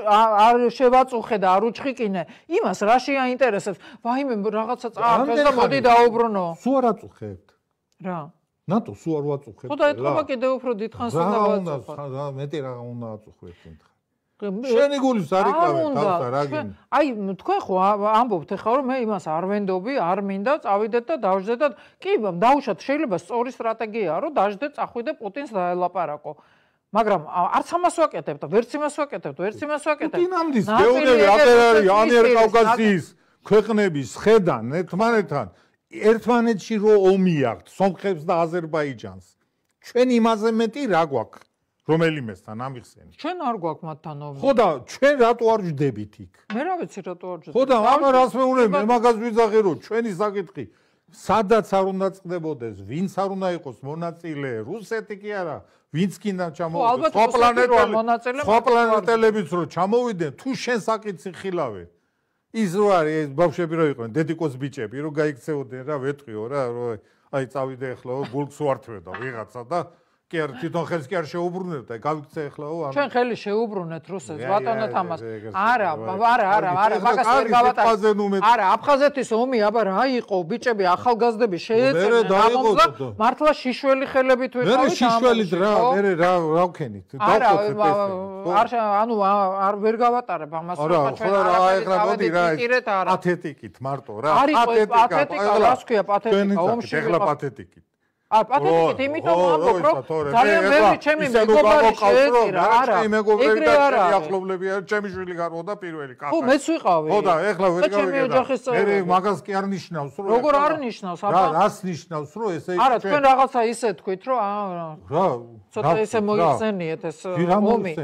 არ შევაწუხე და არ უჩხიკინე, იმას რაში აინტერესებს? ვაიმე, რაღაცა წააგდეს და მოდი დაუბრუნო. სულ არ აწუხებთ. რა? ნატო სულ არ ვაწუხებთ. ხო და ეთქობა კიდევ უფრო დიდხანს უნდა ვაწუხოთ. რა, მეტი რა უნდა აწუხოთ კითხა. შენი გულის არ იკავე თავს და რა გინდა. აი თქვენ ხო ამბობთ ახლა რომ მე იმას არ ვენდობი, არ მინდა წავიდეთ და დავждდეთ და კი დავუშვათ შეიძლება სწორი სტრატეგიაა რომ დავждდეთ წახვიდე პუტინს დაელაპარაკო. მაგრამ არც ამას ვაკეთებთ, ვერც იმას ვაკეთებთ, ვერც იმას ვაკეთებთ. პუტინამდის გეუბნები აკერარი ამიერკავკასიის ქვეყნების ხედან ერთმანეთთან ერთმანეთში რო ომი აქვს სომხებს და აზერბაიჯანს. ჩვენ იმაზე მეტი რა გვაქვს რომელიმესთან ამიხსენი. ჩვენ არ გვაქვს მათთან ომი. ხო და ჩვენ რატო არ ვждებით იქ? მე რა ვიცი რატო არ ვждები. ხო და ამას რას მეუბნები, მე მაგას ვიძახე რომ ჩვენი საკითხი სადაც არ უნდა წდებოდეს, ვინც არ უნდა იყოს მონაწილე, რუსეთი კი არა, ვინც კიდევ ჩამოვიდეს, სხვა პლანეტელი, სხვა პლანეტელებიც რო ჩამოვიდნენ, თუ შენ საკითხი ხილავე. ის რო არის ეს ბავშვები რო იყვნენ, დედიკოს ბიჭები, რო გაიქცეოდნენ რა, ვეთყიო რა, რო აი წავიდე ახლა გულს ვართვედა ვიღაცა და კი არ თვითონ ხელს კი არ შეუბრუნებდა, გავიქცე ახლაო ამ ჩვენ ხელი შეუბრუნეთ რუსეთს, ბატონო თამას. არა, არა, არა, არა, მაგას ვერ გავატარებ. არა, აფხაზეთის ომი აბა რა იყო, ბიჭები ახალგაზრდები შეეწერნენ ამომს და მართლა შიშველი ხელებით ვიყავით ამას. მე შიშველით რა, მე რა რა ვქენით? დავხოცეთ ეს. არ ანუ არ ვერ გავატარებ ამას, რა ჩვენ რა ეხლა მოდი რა პათეტიკით მარტო რა. პათეტიკა, რას ქვია პათეტიკა ომში ეხლა პათეტიკით. ა პათეტიკით იმიტომ ვამბობ რომ ძალიან ბევრი ჩემი მეგობარი შეეწირა არა ეგრე არა ახლობლები არა ჩემი შვილი გარვოდა პირველი კახა ხო მეც ვიყავი ხო და ეხლა ვერ გავიგე მე მაგას კი არ ნიშნავს რომ როგორ არ ნიშნავს აბა რა რას ნიშნავს რომ ესე არა თქვენ რაღაცა ისე თქვით რომ რა ცოტა ესე მოიხსენიეთ ეს ომი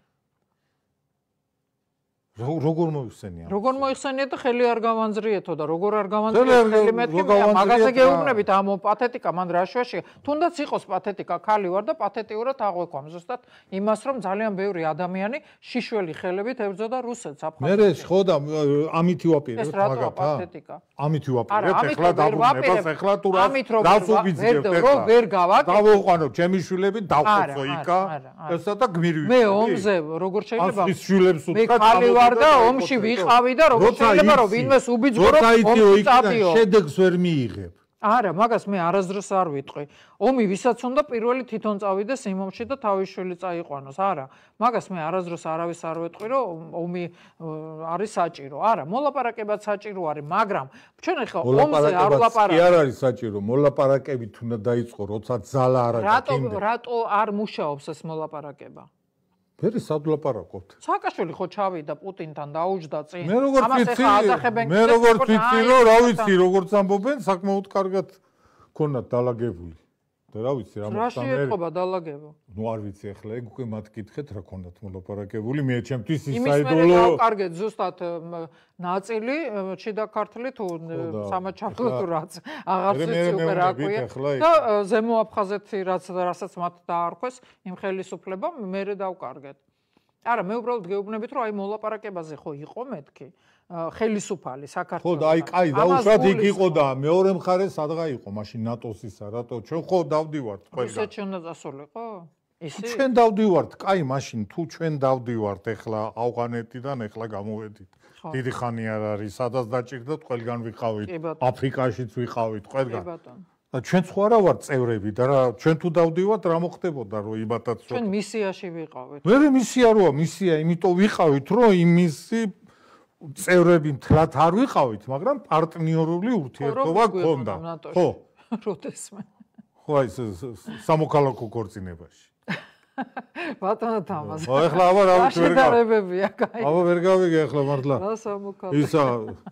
როგორ მოიხსენია? როგორ მოიხსენია და ხელი არ გავანძრიეთო და როგორ არ გავანძრიეთ ხელი მეთქი მაგაზე გეუბნებით ამ პათეტიკა მან რა შვაში თუნდაც იყოს პათეტიკა ხალი ვარ და პათეტიურად აღვექვამ ზუსტად იმას რომ ძალიან ბევრი ადამიანი შიშველი ხელებით ებრძოდა რუსეთს აფხაზეთში მე ხო და ამით ვაპირებთ მაგათ ამით ვაპირებთ ეხლა დაბრუნებას ეხლა თუ რა რას უგიძებთ ეხლა ვერ გავაკეთე დავუყვანო ჩემი შვილები დავხოცო იქა ესა და გმირი მე ომზე როგორ შეიძლება ამ შვილებს უთხრა და ომში ვიყავი და როგორ შეიძლება რომ ვინმეს უბიძგო რომ ომში წავიდიო შედეგს ვერ მიიღებ არა მაგას მე არასდროს არ ვიტყვი ომი ვისაც უნდა პირველი თვითონ წავიდეს იმ ომში და თავის შვილი წაიყვანოს არა მაგას მე არასდროს არავის არ ვეტყვი რომ ომი არის საჭირო არა მოლაპარაკებაც საჭირო არის მაგრამ ჩვენ ახლა ომზე არ ვლაპარაკობთ კი არ არის საჭირო მოლაპარაკებით უნდა დაიწყო როცა ძალა არ აქვს რატო რატო არ მუშაობს ეს მოლაპარაკება ფერი სადლაპარაკობთ. სააკაშვილი ხო ჩავიდა პუტინთან დაუჯდა წინ. მე როგორ ვიცი, მე როგორ ვიცი, რომ რა ვიცი, როგორც ამბობენ, საკმაოდ კარგად ქონათ დალაგებული. და რა ვიცი, რა მოხდა მე. რაში ეთყობა დალაგება? ნუ არ ვიცი, ახლა ეგ უკვე მათ კითხეთ რა ქონათ მოლაპარაკებული. მე ჩემთვის ის საიდუმლო იმის მე გავკარგეთ ზუსტად ნაწილი შიდა ქართლი თუ სამაჩაბლო თუ რაც აღარ ვიცი უკვე რა ქვია. და ზემო აფხაზეთი რაც რასაც მათ დაარქვეს იმ ხელისუფლებამ მე დავკარგეთ. არა, მე უბრალოდ გეუბნებით რომ აი მოლაპარაკებაზე ხო იყო მეთქი. ხელისუფალი საქართველოს. ხო და აი კაი დაუშვათ იქ იყო და მეორე მხარე სადღა იყო მაშინ ნატოს ისა რატო ჩვენ ხო დავდივართ ყველგან. რუსეთში უნდა დასულიყო? ისი? ჩვენ დავდივართ, კაი მაშინ თუ ჩვენ დავდივართ ეხლა ავღანეთიდან ეხლა გამოვედით. დიდი ხანი არ არის, სადაც დაჭირდოთ ყველგან ვიყავით, აფრიკაშიც ვიყავით ყველგან. და ჩვენ ხო არა ვართ წევრები და რა ჩვენ თუ დავდივართ რა მოხდებოდა რომ იმათაც ჩვენ მისიაში ვიყავით. მე მისია როა, მისია, იმიტომ ვიყავით რომ იმისი წევრები მთლად არ ვიყავით, მაგრამ პარტნიორული ურთიერთობა გქონდა. ხო. როდესმე. ხო, აი სამოქალაქო ქორწინებაში. ბატონო თამას. ხო, ახლა აბა რა ვიცი ვერ გავიგე. აბა ვერ გავიგე ახლა მართლა. რა სამოქალაქო. ისა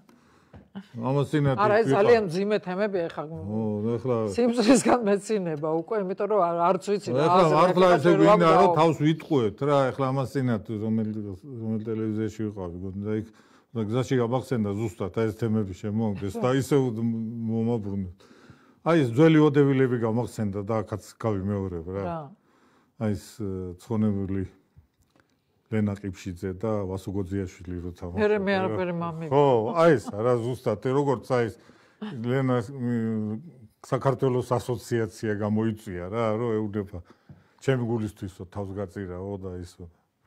ამასინათი. არა, ეს ძალიან ძიმე თემები ახლა. ო, ახლა სიმსრისგან მეცინება უკვე, იმიტომ რომ არც ვიცი რა. ახლა მართლა ესე გვინდა რომ თავს ვიტყუეთ რა, ახლა ამასინათი რომელ რომელ ტელევიზიაში ვიყავი, გონდა იქ და გზაში გამახსენდა ზუსტად აი ეს თემები შემოაგდეს და ისე მომაბრუნეთ. აი ეს ძველი ოდევილები გამახსენდა და აქაც გავიმეორებ რა. აი ეს ცხონებული ლენა ყიფშიძე და ვასო გოძიაშვილი როცა მოხდა. მე მე არაფერი მამი. ხო, აი ეს რა ზუსტად როგორც აი ეს ლენა საქართველოს ასოციაცია გამოიწვია რა, რომ ეუბნება ჩემი გულისთვისო თავს გაწირაო და ისო.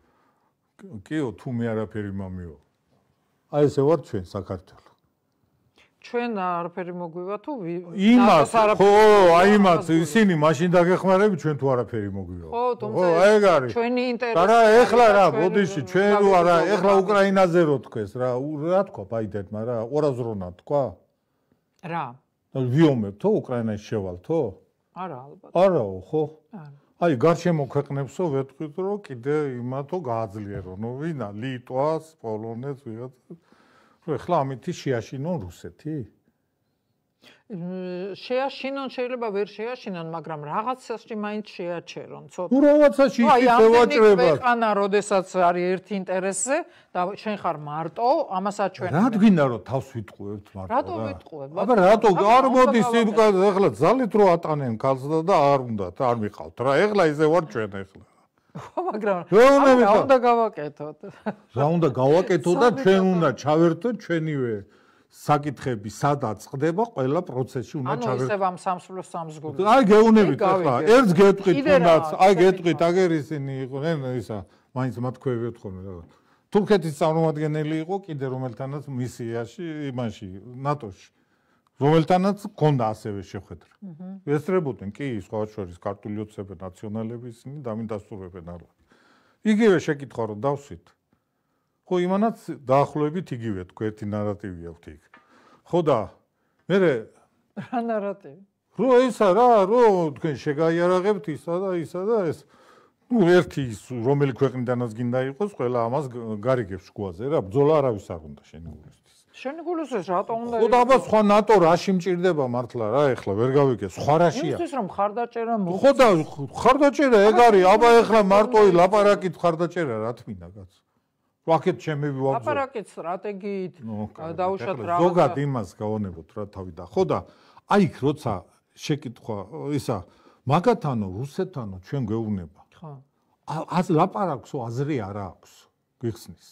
კიო, თუ მე არაფერი მამიო. აი ესე ვარ ჩვენ საქართველო. ჩვენ არაფერი მოგვივა თუ იმას ხო, აი იმას ისინი მაშინ დაგეხმარები ჩვენ თუ არაფერი მოგვივა. ხო, თუმცა ეგ არის. ჩვენი ინტერესი. და რა ეხლა რა, ბოდიში, ჩვენ რო არა, ეხლა უკრაინაზე რო თქვეს რა, რა თქვა ბაიდენმა რა, ყურაზრონა თქვა? რა? ვიომებთო უკრაინაში შევალთო? არა, ალბათ. არაო, ხო? არა. აი გარშემო ქვეყნებსო ვეთქვით რომ კიდე იმათო გააძლიერო. ნუ ვინა ლიტვას, პოლონეთს ვიღაცა. რომ ეხლა ამითი შეაშინონ რუსეთი? შეაშინონ შეიძლება ვერ შეაშინონ, მაგრამ რაღაცაში მაინც შეაჩერონ, ცოტა. თუ რაღაცაში ისე ვაჭრება. ქვეყანა, როდესაც არის ერთი ინტერესზე და შენ ხარ მარტო, ამას აჩვენებ. რა გინდა რომ თავს ვიტყუებთ მარტო? რატო ვიტყუებ? აბა რატო არ მოდის იმ კაცს ეხლა ძალით რო ატანენ ქალს და არ უნდათ, არ მიყავთ რა. ეხლა ისე ვარ ჩვენ ეხლა. ხო, მაგრამ რა უნდა გავაკეთოთ? რა უნდა გავაკეთოთ და ჩვენ უნდა ჩავერთოთ ჩვენივე საკითხები სადაც ხდება ყველა პროცესში უნდა ჩავერთოთ. ანუ ისევ ამ სამს პლუს სამს გულს. აი გეუნებით ახლა, ერთს გეტყვით თუნდაც, აი გეტყვით აგერ ისინი იყვნენ ისა, მაინც მათქვევიოთ ხოლმე რა. თურქეთის წარმომადგენელი იყო კიდე რომელთანაც მისიაში, იმაში, ნატოში. რომელთანაც ჰქონდა ასევე შეხვედრა. ესწრებოდნენ კი სხვა შორის ქართული ოცნები ნაციონალები ისინი დამიდასტურებენ არა. იგივე შეკითხვა რომ დავსვით. ხო იმანაც დაახლოებით იგივე თქვი ერთი ნარატივი აქვს იქ. ხო და მე რა ნარატივი? რო ისა რა, რო თქვენ შეგაიარაღებთ ისა და ისა და ეს ნუ ერთი ის რომელი ქვეყნიდანაც გინდა იყოს, ყველა ამას გარიგებს შუაზე რა, ბრძოლა არავის არ უნდა შენი გულისთვის. შენი გულისთვის რატო უნდა ხო და აბა სხვა ნატო რაში მჭირდება მართლა რა ეხლა ვერ გავიგე, სხვა რაშია. იმისთვის რომ ხარდაჭერა მოხდეს. ხო და ხარდაჭერა ეგ არის, აბა ეხლა მარტოი ლაპარაკით ხარდაჭერა რა თმინდა კაც. ვაკეთ ჩემები ვაბრძო. ლაპარაკით სტრატეგიით დაუშვათ რაღაც. ზოგად იმას გავონებოთ რა თავი და ხო და აი იქ როცა შეკითხვა ისა მაგათანო რუსეთანო ჩვენ გვეუბნება. ხო. ას ლაპარაკსო აზრი არა აქვს. გიხსნის.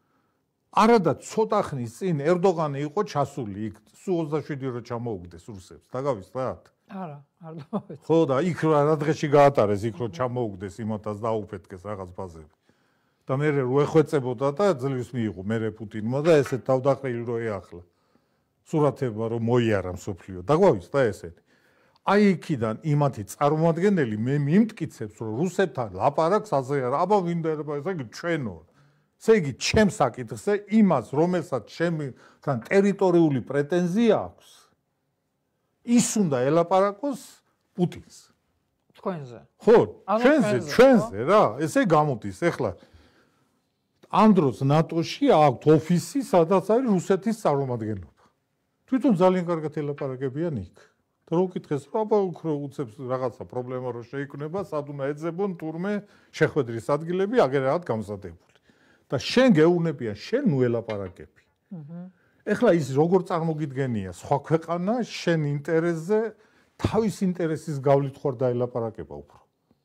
არადა ცოტა ხნის წინ ერდოღანი იყო ჩასული იქ სუ ოცდაშვიდი რო ჩამოუგდეს რუსებს. დაგავიწყდათ? არა, არ დავეცი. ხო და იქ რა დღეში გაატარეს იქ რო ჩამოუგდეს იმათაც დაუფეთქეს რაღაც ბაზები. და მე რო ეხვეწებოდა და ძლივს მიიღო მე პუტინმა და ესე თავდაყრილი რო ეახლა. სურათება რომ მოიარა მსოფლიო. დაგვავიწყდა ესენი. აი იქიდან იმათი წარმომადგენელი მე მიმტკიცებს რომ რუსებთან ლაპარაკს აზე არა. აბა მინდა ესე იგი ჩვენო. ესე იგი ჩემს საკითხზე იმას რომელსაც ჩემთან ტერიტორიული პრეტენზია აქვს ის უნდა ელაპარაკოს პუტინს. თქვენზე. ხო, ჩვენზე, ჩვენზე რა, ესე გამოდის ახლა ამ დროს ნატოში აქვს ოფისი, სადაც არის რუსეთის წარმომადგენლობა. თვითონ ძალიან კარგად ელაპარაკებიან იქ. და რო უკითხეს, აბა უფრო უცებს რაღაცა პრობლემა რო შეიქმნება, სად უნდა ეძებონ თურმე შეხვედრის ადგილები აგერ რაღაც გამზადებული. და შენ გეუბნებიან, შენ ნუ ელაპარაკები. ეხლა ის როგორ წარმოგიდგენია სხვა ქვეყანა შენ ინტერესზე თავის ინტერესის გავლით ხარ დაელაპარაკება უფრო.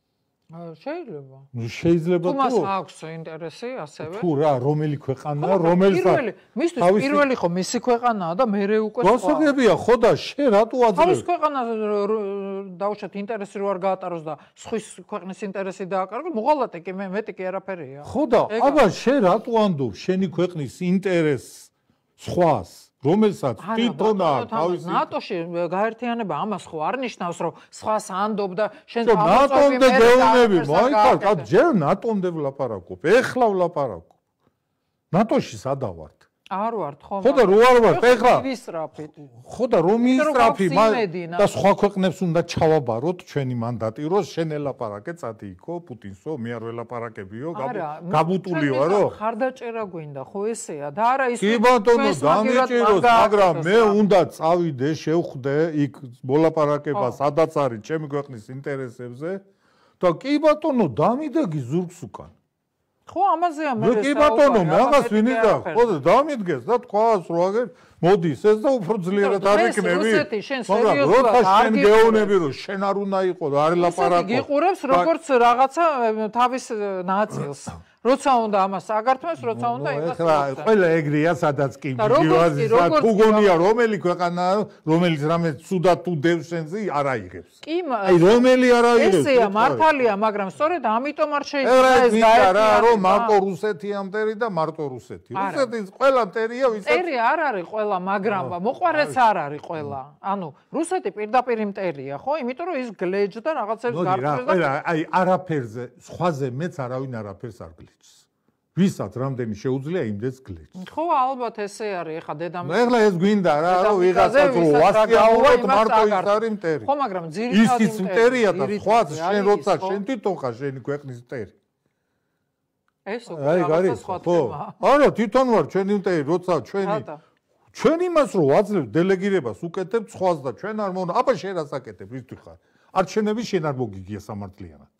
შეიძლება. ნუ შეიძლება თუ მას აქვს ინტერესი ასევე. თუ რა, რომელი ქვეყანაა, რომელსაც პირველი, მისთვის პირველი ხო მისი ქვეყანაა და მეორე უკვე სხვა. გასაგებია, ხო და შენ რატო აძლევ? თავის ქვეყანას დაუშვათ ინტერესი რო არ გაატაროს და სხვის ქვეყნის ინტერესი დააკარგო, მოღალატე კი მე მეტი კი არაფერია. ხო და აბა შენ რატო ანდობ შენი ქვეყნის ინტერესს სხვას? რომელსაც თვითონ აქვს თავისი ნატოში გაერთიანება ამას ხო არ ნიშნავს რომ სხვას ანდობ და შენ ნატომდე გეუბნები მაინც ჯერ ნატომდე ვლაპარაკობ ეხლა ვლაპარაკობ ნატოში სადავართ არ ვართ ხო ხო და რო არ ვართ ეხლა ვისწრაფით ხო და რომ ისწრაფი და სხვა ქვეყნებს უნდა ჩავაბაროთ ჩვენი მანდატი რომ შენ ელაპარაკე წადი იქო პუტინსო მე არ ველაპარაკებიო გაბუტული ვარო ხარდაჭერა გვინდა ხო ესეა და არა ის კი ბატონო დამიჭიროს მაგრამ მე უნდა წავიდე შევხვდე იქ მოლაპარაკება სადაც არის ჩემი ქვეყნის ინტერესებზე და კი ბატონო დამიდეგი ზურგს უკან ხო ამაზეა მე კი ბატონო მაგას ვინიდა ხო და დამიდგეს და თქვას რო აგერ მოდის ეს და უფრო ძლიერად არ იქნები მაგრამ როცა შენ გეუბნები რომ შენ არ უნდა იყო და არ ლაპარაკო გიყურებს როგორც რაღაცა თავის ნაწილს როცა უნდა ამას აგართმევს როცა უნდა იმას ეხლა ყველა ეგრეა სადაც კი მიგივაზის და თუ გონია რომელი ქვეყანა რომელიც რამე ცუდად თუ დევს შენზე არ აიღებს კი აი რომელი არ აიღებს ესეა მართალია მაგრამ სწორედ ამიტომ არ შეიძლება ეს გაერთიანება რა რომ მარტო რუსეთია მტერი და მარტო რუსეთი რუსეთის ყველა მტერია ვისაც მტერი არ არის ყველა მაგრამ მოყვარეც არ არის ყველა ანუ რუსეთი პირდაპირ მტერია ხო იმიტომ რომ ის გლეჯ და რაღაცებს გართმევს და აი არაფერზე სხვაზე მეც არავინ არაფერს არ გლეჯს ვისაც რამდენი შეუძლია იმდეს გლეჩს. ხო, ალბათ ესე არის, ეხა დედამიწა. ეხლა ეს გვინდა რა, რომ ვიღაცას ვასწავლოთ მარტო ის არის მტერი. ხო, მაგრამ ძირითადად ისიც მტერია და სხვაც შენ როცა შენ თვითონ ხარ შენი ქვეყნის მტერი. ეს უკვე რაღაცა სხვა თემაა. არა, თვითონ ვარ ჩვენი მტერი, როცა ჩვენი ჩვენ იმას რო ვაძლევთ დელეგირებას უკეთებთ სხვას და ჩვენ არ მონა, აბა შენ რას აკეთებ, ისთვის ხარ? არჩევნები შენ არ მოგიგია სამართლიანად.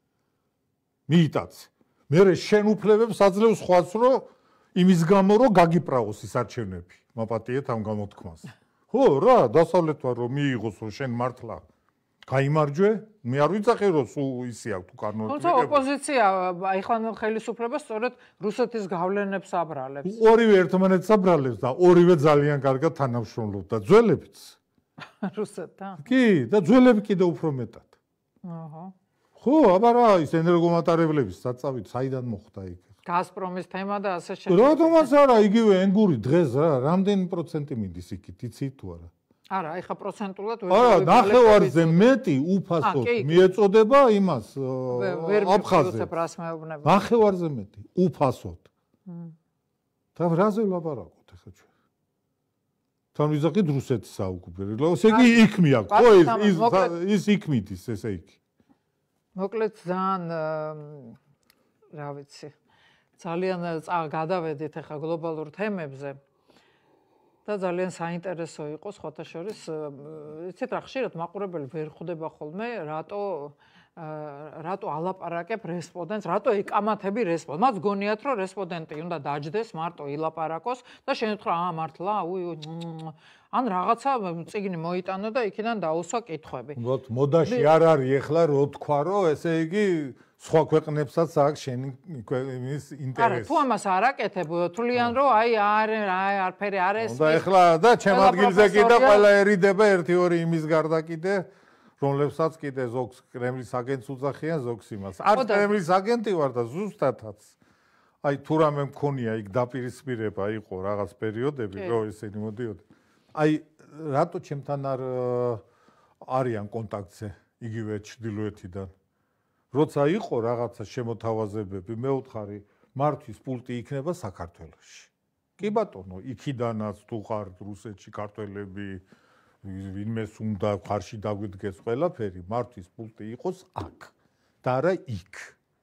მიიტაც. მე შენ უფლებებს აძლევს სხვას რომ იმის გამო რომ გაგიправოს ის არჩევნები. მაპატიეთ ამ გამოთქმას. ხო, რა, დასავლეთ ვარ რომ მიიღოს რომ შენ მართლა გაიმარჯვე, მე არ ვიცახე რომ სულ ისი აქვს თუ კანონი. თუმცა ოპოზიცია აიხლან ხელისუფლებას სწორედ რუსეთის გავლენებს აბრალებს. ორივე ერთმანეთს აბრალებს და ორივე ძალიან კარგად თანამშრომლობთ და ძველებიც. რუსეთთან? კი, და ძველები კიდე უფრო მეტად. აჰა. ხო, აბა რა, ის ენერგომატარებლების საწავით საიდან მოხდა იქ? გაზპრომის თემა და ასე შემდეგ. რატომაც არა, იგივე ენგური დღეს რა, რამდენი პროცენტი მიდის იქით, იცი თუ არა? არა, ეხა პროცენტულად ვერ არა, ნახევარზე მეტი უფასოდ მიეწოდება იმას აფხაზებს. ნახევარზე მეტი უფასოდ. და რაზე ვლაპარაკობთ ახლა ჩვენ? თან ვიზახით რუსეთის საუკუპერი. ესე იგი იქ მიაქვს, ხო ის ის იქ მიდის, ესე იგი. მოკლედ ძალიან რა ვიცი, ძალიან გადავედით ახლა გლობალურ თემებზე. და ძალიან საინტერესო იყო სხვათა შორის, იცით რა, ხშირად მაყურებელი ვერ ხვდება ხოლმე, რატო რატო ალაპარაკებ რესპონდენტს, რატო ეკამათები რესპონდენტს. მას გონიათ, რომ რესპონდენტი უნდა დაჯდეს, მარტო ილაპარაკოს და შენ უთხრა, აა მართლა, უი, ან რაღაცა წიგნი მოიტანო და იქიდან დაუსვა კითხვები. მოთ მოდაში არ არის ახლა რო თქვა, რომ ესე იგი სხვა ქვეყნებსაც აქვს შენი იმის ინტერესი. არა, თუ ამას არ აკეთებ, თვლიან რომ აი არ აი არაფერი არ ეს. და ახლა და ჩემ ადგილზე კიდე ყველაერიდება ერთი ორი იმის გარდა კიდე, რომლებსაც კიდე ზოგს კრემლის აგენტს უძახიან, ზოგს იმას. არ კრემლის აგენტი ვარ და ზუსტადაც. აი თუ რამე მქონია იქ დაპირისპირება იყო რაღაც პერიოდები, რომ ესენი მოდიოდნენ. აი რატო ჩემთან არ არიან კონტაქტზე იგივე ჩრდილოეთიდან? როცა იყო რაღაცა შემოთავაზებები, მე ვთხარი, მართვის პულტი იქნება საქართველოში. კი ბატონო, იქიდანაც თუ ხარ რუსეთში ქართველები, ვინმეს უნდა ხარში დაგვიდგეს ყველაფერი, მართვის პულტი იყოს აქ და არა იქ.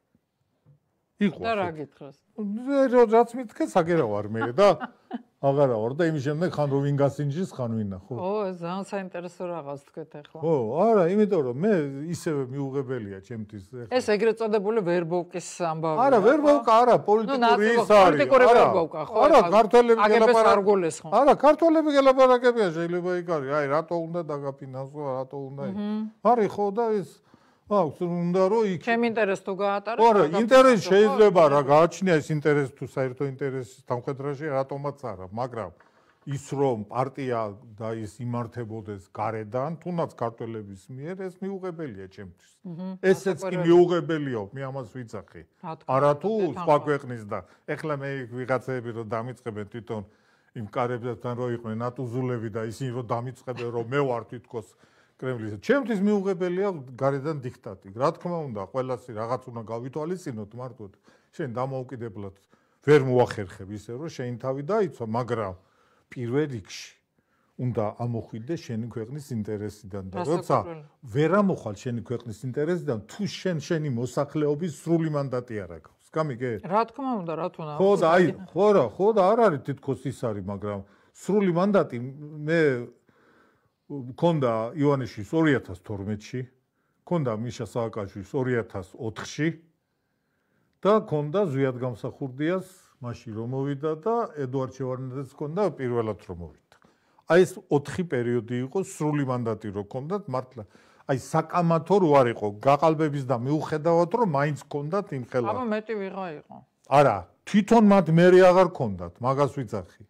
იყო. და რა გითხრას? რაც მითქეს, აგერა ვარ მე და აღარა ვარ და იმის შემდეგ ხან რო ვინ გასინჯის, ხან ვინა, ხო? ო, ძალიან საინტერესო რაღაც თქვით ახლა. ხო, არა, იმიტომ რომ მე ისევე მიუღებელია ჩემთვის. ეს ეგრეთ წოდებული ვერბოვკის ამბავი. არა, ვერბოვკა არა, პოლიტიკური ის არის. პოლიტიკური ვერბოვკა, ხო? არა, ქართველები გელაპარაკებიან. არა, ქართველები გელაპარაკებიან, შეიძლება იქ არის. აი, რატო უნდა დაგაფინანსო, რატო უნდა იქ. არის ხო და ის აქვს, უნდა რომ იქ. ჩემ ინტერესს თუ გაატარებ. არა, ინტერესი შეიძლება რა გააჩნია ეს ინტერესი თუ საერთო ინტერესის დამხედრაში რატომაც არა, მაგრამ ის რომ პარტია და ის იმართებოდეს გარედან, თუნდაც ქართველების მიერ, ეს მიუღებელია ჩემთვის. ესეც კი მიუღებელია, მე ამას ვიცახი. არა თუ სხვა ქვეყნის და ეხლა მე ვიღაცები რომ დამიწყებენ თვითონ იმ კარებთან რო იყვნენ ნატუზულები და ისინი რომ დამიწყებენ რომ მე ვარ თვითკოს კრემლის. ჩემთვის მიუღებელია გარედან დიქტატი. რა თქმა უნდა, ყველას რაღაც უნდა გავითვალისწინოთ მარტოდ. შენ დამოუკიდებლად ვერ მოახერხებ ისე რომ შენ თავი დაიცვა, მაგრამ პირველ რიგში უნდა ამოხვიდე შენი ქვეყნის ინტერესიდან და როცა ვერ ამოხვალ შენი ქვეყნის ინტერესიდან, თუ შენ შენი მოსახლეობის სრული მანდატი არ აქვს. გამიგე? რა თქმა უნდა, რა თქმა უნდა. ხო და აი, ხო რა, ხო და არ არის თითქოს ის არის, მაგრამ სრული მანდატი მე მქონდა ივანიშვილის ორი ათას თორმეტში, მქონდა მიშა სააკაშვილის ორი ათას ოთხში და მქონდა ზვიად გამსახურდიას მაშინ რომ მოვიდა და ედუარდ შევარდნაძეს მქონდა პირველად რომ მოვიდა. აი ეს ოთხი პერიოდი იყო სრული მანდატი რო მქონდათ მართლა. აი საკამათო რო არ იყო გაყალბების და მიუხედავად რომ მაინც მქონდათ იმ ხელა. აბა მეტი ვიღა იყო. არა, თვითონ მათ მერე აღარ მქონდათ, მაგას ვიცახი.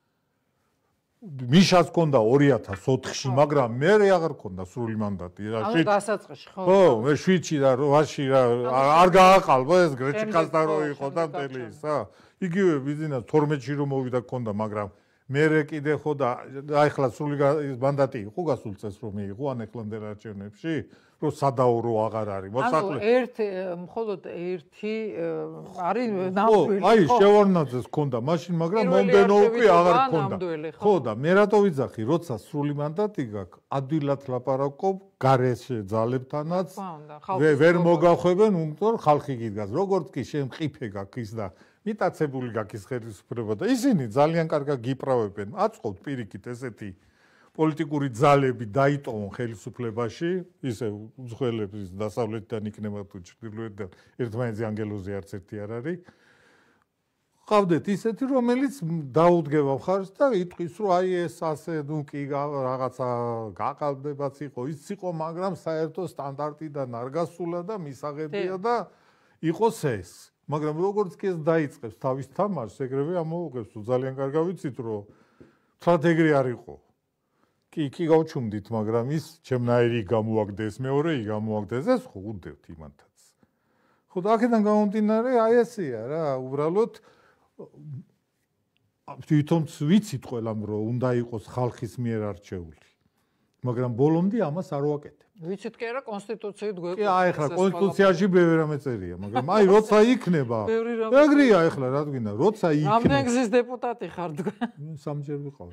მიშას მქონდა ორი ათას ოთხში, მაგრამ მერე აღარ მქონდა სრული მანდატი. ანუ დასაწყისში, ხო? ხო, მე შვიდში და რვაში რა არ გააყალბა ეს გრეჩიკასთან რო იყო და მთელი ის, ა. იგივე ბიზნეს თორმეტში რომ მოვიდა მქონდა, მაგრამ მერე კიდე ხო და აი ხლა სრული მანდატი იყო გასულ წელს რომ მიიღო ან ეხლანდელ არჩევნებში რომ სადაურო აღარ არის მოსაკლე. ანუ ერთ მხოლოდ ერთი არის ნამდვილი. აი შევარნაძეს ჰქონდა მაშინ, მაგრამ მომდენოვი აღარ ჰქონდა. ხო და მე რატო ვიძახი, როცა სრული მანდატი გაქვს, ადვილად ლაპარაკობ გარეშე ძალებთანაც. ვერ მოგახვევენ, უმტურ ხალხი გიდგას. როგორც კი შენ ყიფე გაქვს ის და მიტაცებული გაქვს ხელისუფლება და ისინი ძალიან კარგად გიправებენ. აწყობთ პირიქით ესეთი პოლიტიკური ძალები დაიტოვონ ხელისუფლებაში, ისე უძღველებს დასავლეთიდან იქნება თუ ჩრდილოეთიდან, ერთმანეთზე ანგელოზი არც ერთი არ არის. ყავდეთ ისეთი, რომელიც დაუდგება მხარს და იტყვის, რომ აი ეს ასე, ნუ კი რაღაცა გაყალბებაც იყო, ის იყო, მაგრამ საერთო სტანდარტიდან არ გასულა და მისაღებია და იყოს ეს. მაგრამ როგორც კი ეს დაიწყებს თავის თამაშს, ეგრევე ამოუღებს, ძალიან კარგად ვიცით, რომ თვათ ეგრე არ იყო. კი, კი გავჩუმდით, მაგრამ ის ჩემნაირი გამოაგდეს, მეორე ი გამოაგდეს, ეს ხო უდევთ იმანთაც. ხო და აქედან გამომდინარე, აი ესეა რა, უბრალოდ თვითონც ვიცით ყველამ, რომ უნდა იყოს ხალხის მიერ არჩეული. მაგრამ ბოლომდე ამას არ ვაკეთებ. ვიცით კი არა კონსტიტუციით გვეყვა. კი, აი ახლა კონსტიტუციაში ბევრი რამე წერია, მაგრამ აი როცა იქნება, ეგრეა ახლა რა გვინდა, როცა იქნება. რამდენ გზის დეპუტატი ხარ თქვენ? სამჯერ ვიყავ.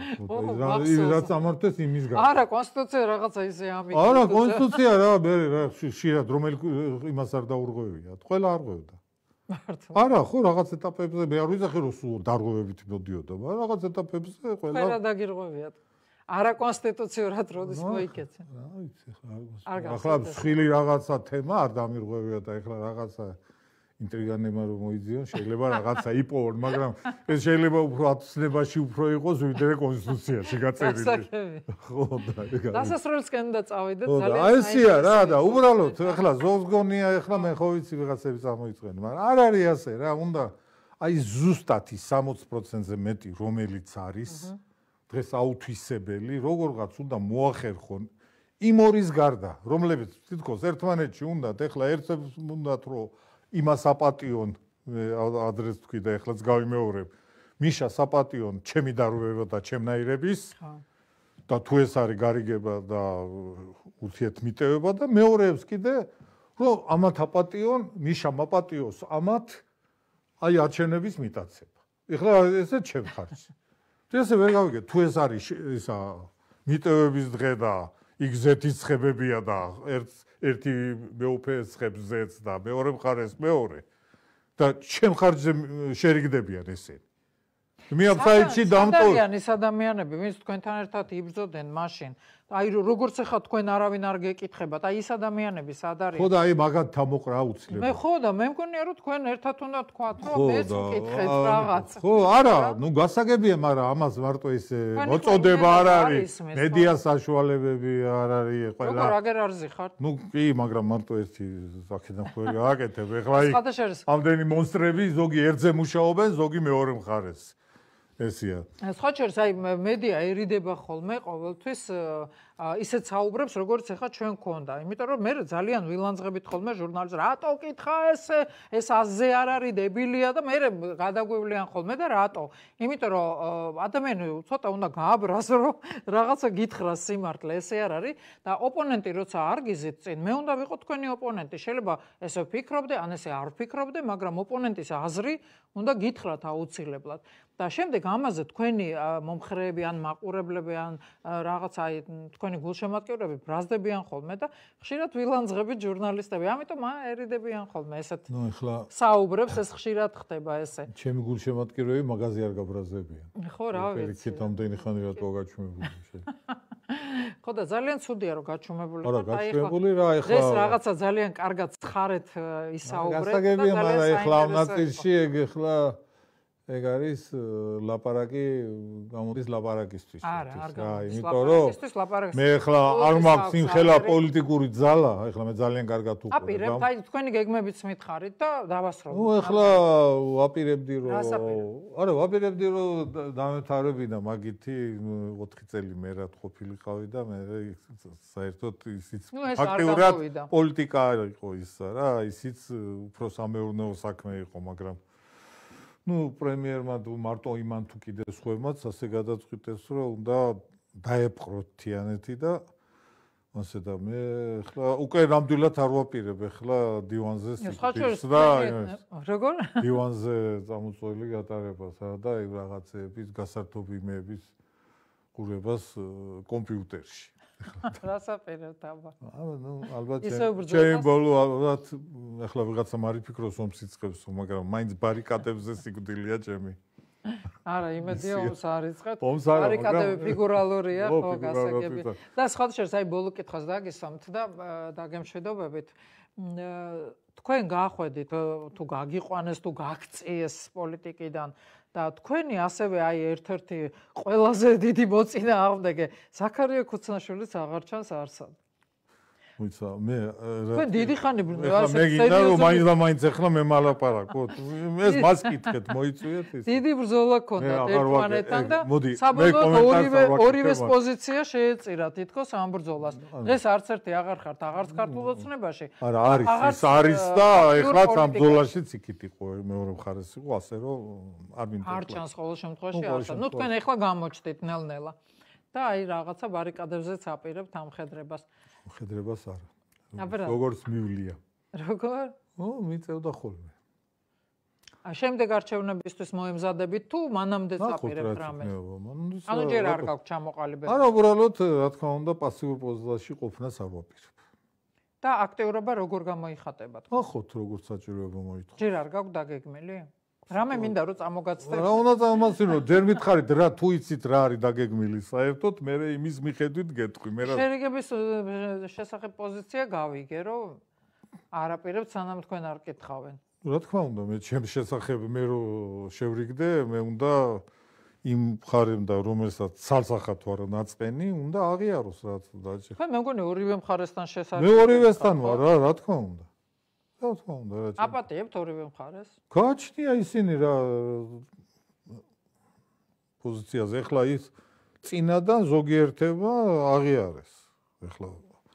რაც ამართეს იმის გამო. არა, კონსტიტუცია რაღაცა ისე ამით. არა, კონსტიტუცია რა, მე რა შეიძლება რომელი იმას არ დაურღვევია, ყველა არ ღვევდა. მართლა. არა, ხო რაღაც ეტაპებზე მე არ ვიზახი რომ სულ დარღვევებით მოდიოდა, მაგრამ რაღაც ეტაპებზე ყველა ყველა დაგირღვევიათ. არა კონსტიტუციურად როდის მოიქეცე. რა ვიცი ხა. ახლა მსხილი რაღაცა თემა არ დამირღვევია და ახლა რაღაცა ინტრიგანემა რომ მოიძიონ, შეიძლება რაღაცა იპოვონ, მაგრამ ეს შეიძლება უფრო აცნებაში უფრო იყოს ვიდრე კონსტიტუციაში გაწერილი. ხო და ეგ არის. დასასრულისკენ უნდა წავიდეთ ძალიან. აი ესეა რა და უბრალოდ ახლა ზოგგონია ახლა მე ხო ვიცი ვიღაცები წამოიწყენ, მაგრამ არ არის ასე რა, უნდა აი ზუსტად ის სამოცი პროცენტზე მეტი რომელიც არის დღეს აუთვისებელი, როგორღაც უნდა მოახერხონ იმ ორის გარდა, რომლებიც თითქოს ერთმანეთში უნდათ, ეხლა ერთებს უნდათ, რომ იმას აპატიონ, ადრეს თქვი და ეხლაც გავიმეორებ, მიშა საპატიონ ჩემი დარღვევა და ჩემნაირების და თუ ეს არის გარიგება და ურთიერთმიტევება და მეორეებს კიდე, რომ ამათ აპატიონ, მიშა მაპატიოს ამათ აი არჩევნების მიტაცება. ეხლა ესე ჩემ ხარჯზე. ესე ვერ გავიგე, თუ ეს არის ისა მიტევების დღე და იგზეთის ცხებებია და ერთ ერთი მეუფეს ცხებზეც და მეორე მხარეს მეორე და ჩემ ხარჯზე შერიგდებიან ესენი. მე ამ საიტში დამტოვე. სადარიან ის ადამიანები, ვინც თქვენთან ერთად იბრძოდნენ მაშინ. აი როგორც ახლა თქვენ არავინ არ გეკითხებათ, აი ის ადამიანები სად არიან? ხო და აი მაგათ თამოყრა აუცილებლად. მე ხო და მე მგონია რომ თქვენ ერთად უნდა თქვათ, რომ მეც ვკითხეთ რაღაც. ხო, არა, ნუ გასაგებია, მაგრამ ამას მარტო ეს მოწოდება არ არის, მედია საშუალებები არ არის ყველა. როგორ აგერ არზი ხართ? ნუ კი, მაგრამ მარტო ერთი აქედან ხო გააკეთებ. ეხლა იქ ამდენი მონსტრები ზოგი ერთზე მუშაობენ, ზოგი მეორე მხარეს. ესია. სხვა შორის აი მედია ერიდება ხოლმე ყოველთვის ისეთ საუბრებს, როგორც ახლა ჩვენ გქონდა. იმიტომ რომ მე ძალიან ვილანძღებით ხოლმე ჟურნალისტს, რატო კითხა ესე, ეს აზზე არ არის, დებილია და მე გადაგვევლიან ხოლმე და რატო? იმიტომ რომ ადამიანი ცოტა უნდა გააბრას, რომ რაღაცა გითხრას სიმართლე, ესე არ არის და ოპონენტი როცა არ გიზით წინ, მე უნდა ვიყო თქვენი ოპონენტი. შეიძლება ესე ვფიქრობდე, ან ესე არ ვფიქრობდე, მაგრამ ოპონენტის აზრი უნდა გითხრათ აუცილებლად. და შემდეგ ამაზე თქვენი მომხრეები ან მაყურებლები ან რაღაცა აი თქვენი გულშემატკივრები ბრაზდებიან ხოლმე და ხშირად ვილანძღებით ჟურნალისტები. ამიტომ ერიდებიან ხოლმე ესეთ საუბრებს, ეს ხშირად ხდება ესე. ჩემი გულშემატკივრები მაგაზე არ გაბრაზდებიან. ხო, რა ვიცი. ერთ ამდენი ხანი რატო გაჩუმებული შე. ხო და ძალიან ცუდია რომ გაჩუმებული ხარ. არა, გაჩუმებული რა ეხლა. ეს რაღაცა ძალიან კარგად ცხარეთ ისაუბრეთ და ძალიან საინტერესოა. მაგრამ ეხლა ამ ნაწილში ეგ ეხლა ეგ არის ლაპარაკი გამოდის ლაპარაკისთვის. არა, არ გამოდის ლაპარაკისთვის, ლაპარაკისთვის. მე ახლა არ მაქვს იმხელა პოლიტიკური ძალა, ახლა მე ძალიან კარგად უყურებ. აპირებთ, აი თქვენი გეგმებიც მითხარით და დავასრულოთ. ნუ ახლა ვაპირებდი რომ არა, ვაპირებდი რომ დამეთარებინა მაგითი ოთხი წელი მე რა ყოფილიყავი და მე საერთოდ ისიც ფაქტიურად პოლიტიკა იყო ის რა, ისიც უფრო სამეურნეო საქმე იყო, მაგრამ ну პრემიერმა მარტო იმან თუ კიდე სხვებმაც ასე გადაწყვიტეს რომ უნდა დაეპყროთ თიანეთი და ასე და მე ხლა უკვე ნამდვილად არ ვაპირებ ხლა დივანზე სიკვდილს და როგორ დივანზე წამოწვეული გატარებას და ეგ რაღაცეების გასართობ იმეების ყურებას კომპიუტერში რასაპირებთ აბა აბა ნუ ალბათ ჩემი ბოლო ალბათ ახლა ვიღაცა მარიფიქროს ომს იწყებს მაგრამ მაინც ბარიკადებზე სიკვდილია ჩემი არა იმედია ომს არიწყეთ ბარიკადები ფიგურალურია ხო გასაგები და სხვა შეს აი ბოლო კითხვას დაგისვამთ და დაგემშვიდობებით თქვენ გაახვედით თუ გაგიყვანეს თუ გაქციეს პოლიტიკიდან და თქვენი ასევე აი ერთ-ერთი ყველაზე დიდი მოწინააღმდეგე ზაქარია ქუცნაშვილიც აღარ ჩანს არსად. ვიცა მე თქვენ დიდი ხანი ასე მეგინდა რომ მაინც და მაინც ახლა მე მალაპარაკოთ. ეს მას კითხეთ მოიწვიეთ ის. დიდი ბრძოლა ქონდა ერთმანეთთან და საბოლოოდ ორივე ორივეს პოზიცია შეეწირა თითქოს ამ ბრძოლას. დღეს არც ერთი აღარ ხართ აღარც ქართულ ოცნებაში. არა არის ის არის და ეხლაც ამ ბრძოლაშიც იქით იყო მეორე მხარეს იყო ასე რომ არ მინდა. არ ჩანს ყოველ შემთხვევაში არსად. ნუ თქვენ ახლა გამოჩდით ნელ-ნელა. და აი რაღაცა ბარიკადებზეც აპირებთ ამ ხედრებას. ხედრებას არა. როგორც მივლია. როგორ? ო, მიწევდა ხოლმე. ა შემდეგ არჩევნებისთვის მოემზადებით თუ მანამდეც აპირებთ რამეს? ანუ ჯერ არ გაქვთ ჩამოყალიბება. არა, უბრალოდ რა თქმა უნდა პასიურ პოზიციაში ყოფნას არ ვაპირებ. და აქტიურობა როგორ გამოიხატებათ? ახოთ როგორც საჭიროება მოითხოვს. ჯერ არ გაქვთ დაგეგმილი? რამე მინდა რომ წამოგაცდეთ. რა უნდა წამომაცინო, ჯერ მითხარით რა თუ იცით რა არის დაგეგმილი საერთოდ, მე იმის მიხედვით გეტყვი, მე რა შერიგების შესახებ პოზიცია გავიგე, რომ არაპირებთ სანამ თქვენ არ კითხავენ. რა თქმა უნდა, მე ჩემს შესახებ მე რო შევრიგდე, მე უნდა იმ მხარემ და რომელსაც ცალსახად ვარ ნაწყენი, უნდა აღიაროს რაც დაჭი. ხო, მე მგონი ორივე მხარესთან შესაძლოა. მე ორივესთან ვარ, რა, რა თქმა უნდა. რა თქმა უნდა, რა ჩემ. აპატიებთ ორივე მხარეს? გააჩნია ისინი რა პოზიციაზე. ეხლა ის წინადან ზოგიერთება აღიარეს. ეხლა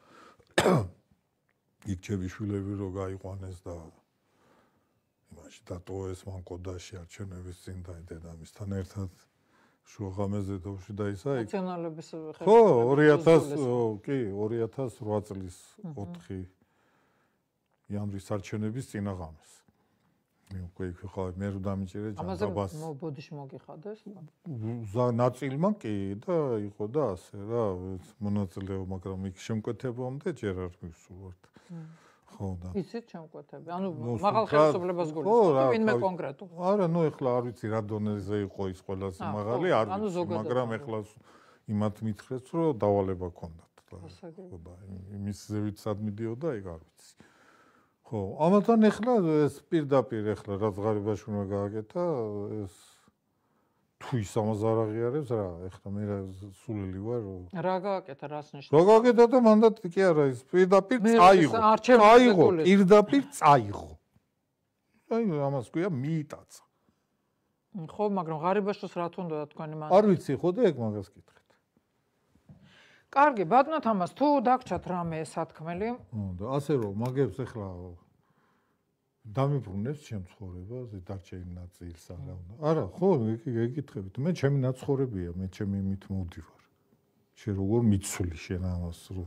იქ ჩემი შვილები რო გაიყვანეს და იმაში დატოვეს მანკოდაში არჩევნების წინ და დედამისთან ერთად შუაღამეზე დოვში და ისა იქ ნაციონალების ხო ორი ათას კი ორი ათას ოთხ წლის ოთხი იანვრის არჩევნების წინაღამეს. მე უკვე იქ ვიყავი, მე რო დამიჭირე ჯანაბას. ამაზე ბოდიში მოგიხადეს? ნაწილმა კი და იყო და ასე რა, მონაწილეობა, მაგრამ იქ შემკვეთებამდე ჯერ არ მივსურვართ. ხო და. იცით შემკვეთები? ანუ მაღალ ხელისუფლებას გულისხმობთ თუ ვინმე კონკრეტულ? არა, ნუ ეხლა არ ვიცი რა დონეზე იყო ის ყველაზე მაღალი, არ ვიცი, მაგრამ ეხლა იმათ მითხრეს, რომ დავალება ქონდათ. ხო და იმის ზევით სად მიდიოდა, ეგ არ ვიცი. ხო, ამათან ეხლა ეს პირდაპირ ეხლა რაც ღარიბაშვილმა გააკეთა, ეს თუ ის ამას არ აღიარებს რა, ეხლა მე რა სულელი ვარ რომ რა გააკეთა, რას ნიშნავს? რა გააკეთა და მანდატ კი არა ის პირდაპირ წაიღო. წაიღო, პირდაპირ წაიღო. აი ამას ქვია მიიტაცა. ხო, მაგრამ ღარიბაშვილს რა თუნდა თქვენი მანდატი? არ ვიცი ხო და ეგ მაგას კითხეთ. კარგი, ბატონო თამას, თუ დაგჭათ რამე სათქმელი? და ასე რომ მაგებს ეხლა დამიბრუნებს ჩემ ცხოვრებას, დარჩენილ ნაწილს არა უნდა. არა, ხო, ეკითხებით. მე ჩემი ნაცხოვრებია, მე ჩემი იმით მოვდივარ. შენ როგორ მიცვლი შენ ამას რო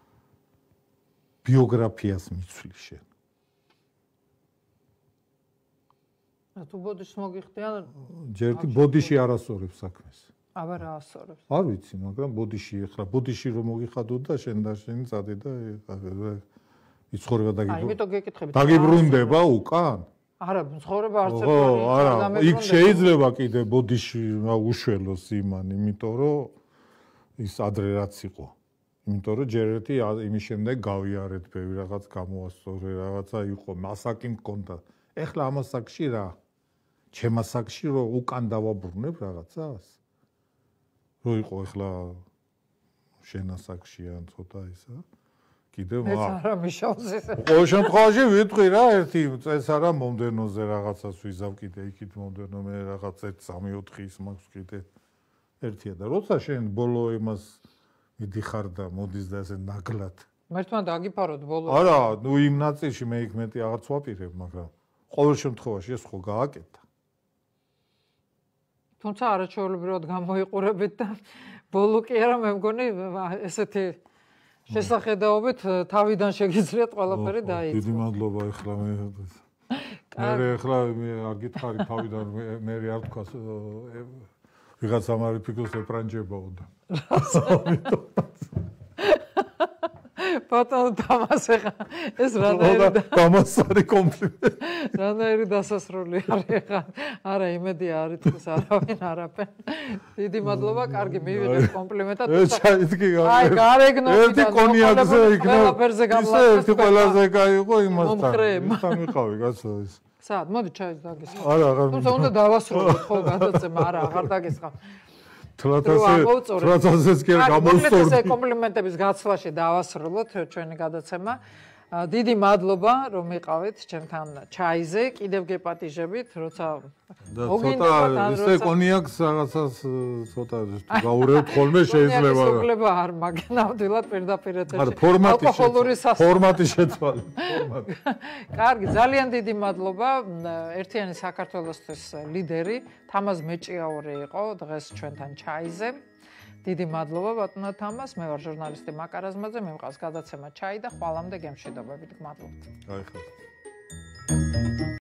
ბიოგრაფიას მიცვლი შენ. თუ ბოდიში მოგიხდიან? ჯერტი ბოდიში არასწორებს საქმეს. აბა რა ასწორებს? არ ვიცი, მაგრამ ბოდიში ეხლა ბოდიში რომ მოგიხადო და შენ და შენი წადე და იცხოვრება დაგიბრუნდება. აი, იმიტომ გეკითხებით. დაგიბრუნდება უკან? არა, ცხოვრება არც ერთი არ დამებრუნდება. იქ შეიძლება კიდე ბოდიში უშველოს იმან, იმიტომ რომ ის ადრე რაც იყო. იმიტომ რომ ჯერ ერთი იმის შემდეგ გავიარეთ ბევრი რაღაც გამოასწორე, რაღაცა იყო, მასაკი მქონდა. ეხლა ამასაკში რა? ჩემასაკში რომ უკან დავაბრუნებ რაღაცას? რო იყო ეხლა შენასაკში ან ცოტა ისა კიდევ მე არა მიშავს ეს ყოველ შემთხვევაში ვიტყვი რა ერთი წეს არა მომდენოზე რაღაცას ვიზავ კიდე იქით მომდენო მე რაღაც ერთ სამი ოთხი ის მაქვს კიდე ერთია და როცა შენ ბოლო იმას მიდიხარ და მოდის და ესე ნაგლად მერტმა დაგიფაროთ ბოლო არა ნუ იმ ნაწილში მე იქ მეტი აღარც ვაპირებ მაგრამ ყოველ შემთხვევაში ეს ხო გააკეთა თუმცა არაჩვეულებრივად გამოიყურებით და ბოლო კი არა მე მგონი ესეთი შესახედაობით თავიდან შეგიძლიათ ყველაფერი დაიწყო. დიდი მადლობა ეხლა მე მე ეხლა მე არ გითხარი თავიდან მე არ თქვა ვიღაცამ არ იფიქროს ეპრანჯებაო და ბატონო თამას ეხა ეს რანაირი თამასარი კომპლიმენტი რანაირი დასასრული არის ეხა არა იმედია არ იტყვის არავინ არაფერ დიდი მადლობა კარგი მივიღეთ კომპლიმენტად ეს ჩაიდგი აი გარეგნობიდან ერთი კონიაკზე იქნება ისე ერთი ყველაზე კაი იყო იმასთან ისთან ვიყავი კაცო ეს საათ მოდი ჩაის დაგესხა არა აღარ თუმცა უნდა დავასრულოთ ხო გადაცემა არა აღარ დაგესხა თლათასეს კი არ გამოსწორდი. ეს კომპლიმენტების გაცვლაში დავასრულოთ ჩვენი გადაცემა. დიდი მადლობა რომ იყავით ჩემთან ჩაიზე, კიდევ გეპატიჟებით, როცა მოგინდებათ ან როცა ისე კონიაკს რაღაცას ცოტა გაურევთ ხოლმე შეიძლება რა. შეიძლება არ მაგ ნამდვილად პირდაპირ ეთერში. არა, ფორმატი ფორმატი შეცვალე. ფორმატი. კარგი, ძალიან დიდი მადლობა ერთიანი საქართველოსთვის ლიდერი თამაზ მეჭიაური იყო დღეს ჩვენთან ჩაიზე. დიდი მადლობა ბატონო თამას, მე ვარ ჟურნალისტი მაკარ აზმაძე, მე მყავს გადაცემა ჩაი და ხვალამდე გემშვიდობებით, გმადლობთ. აი ხო.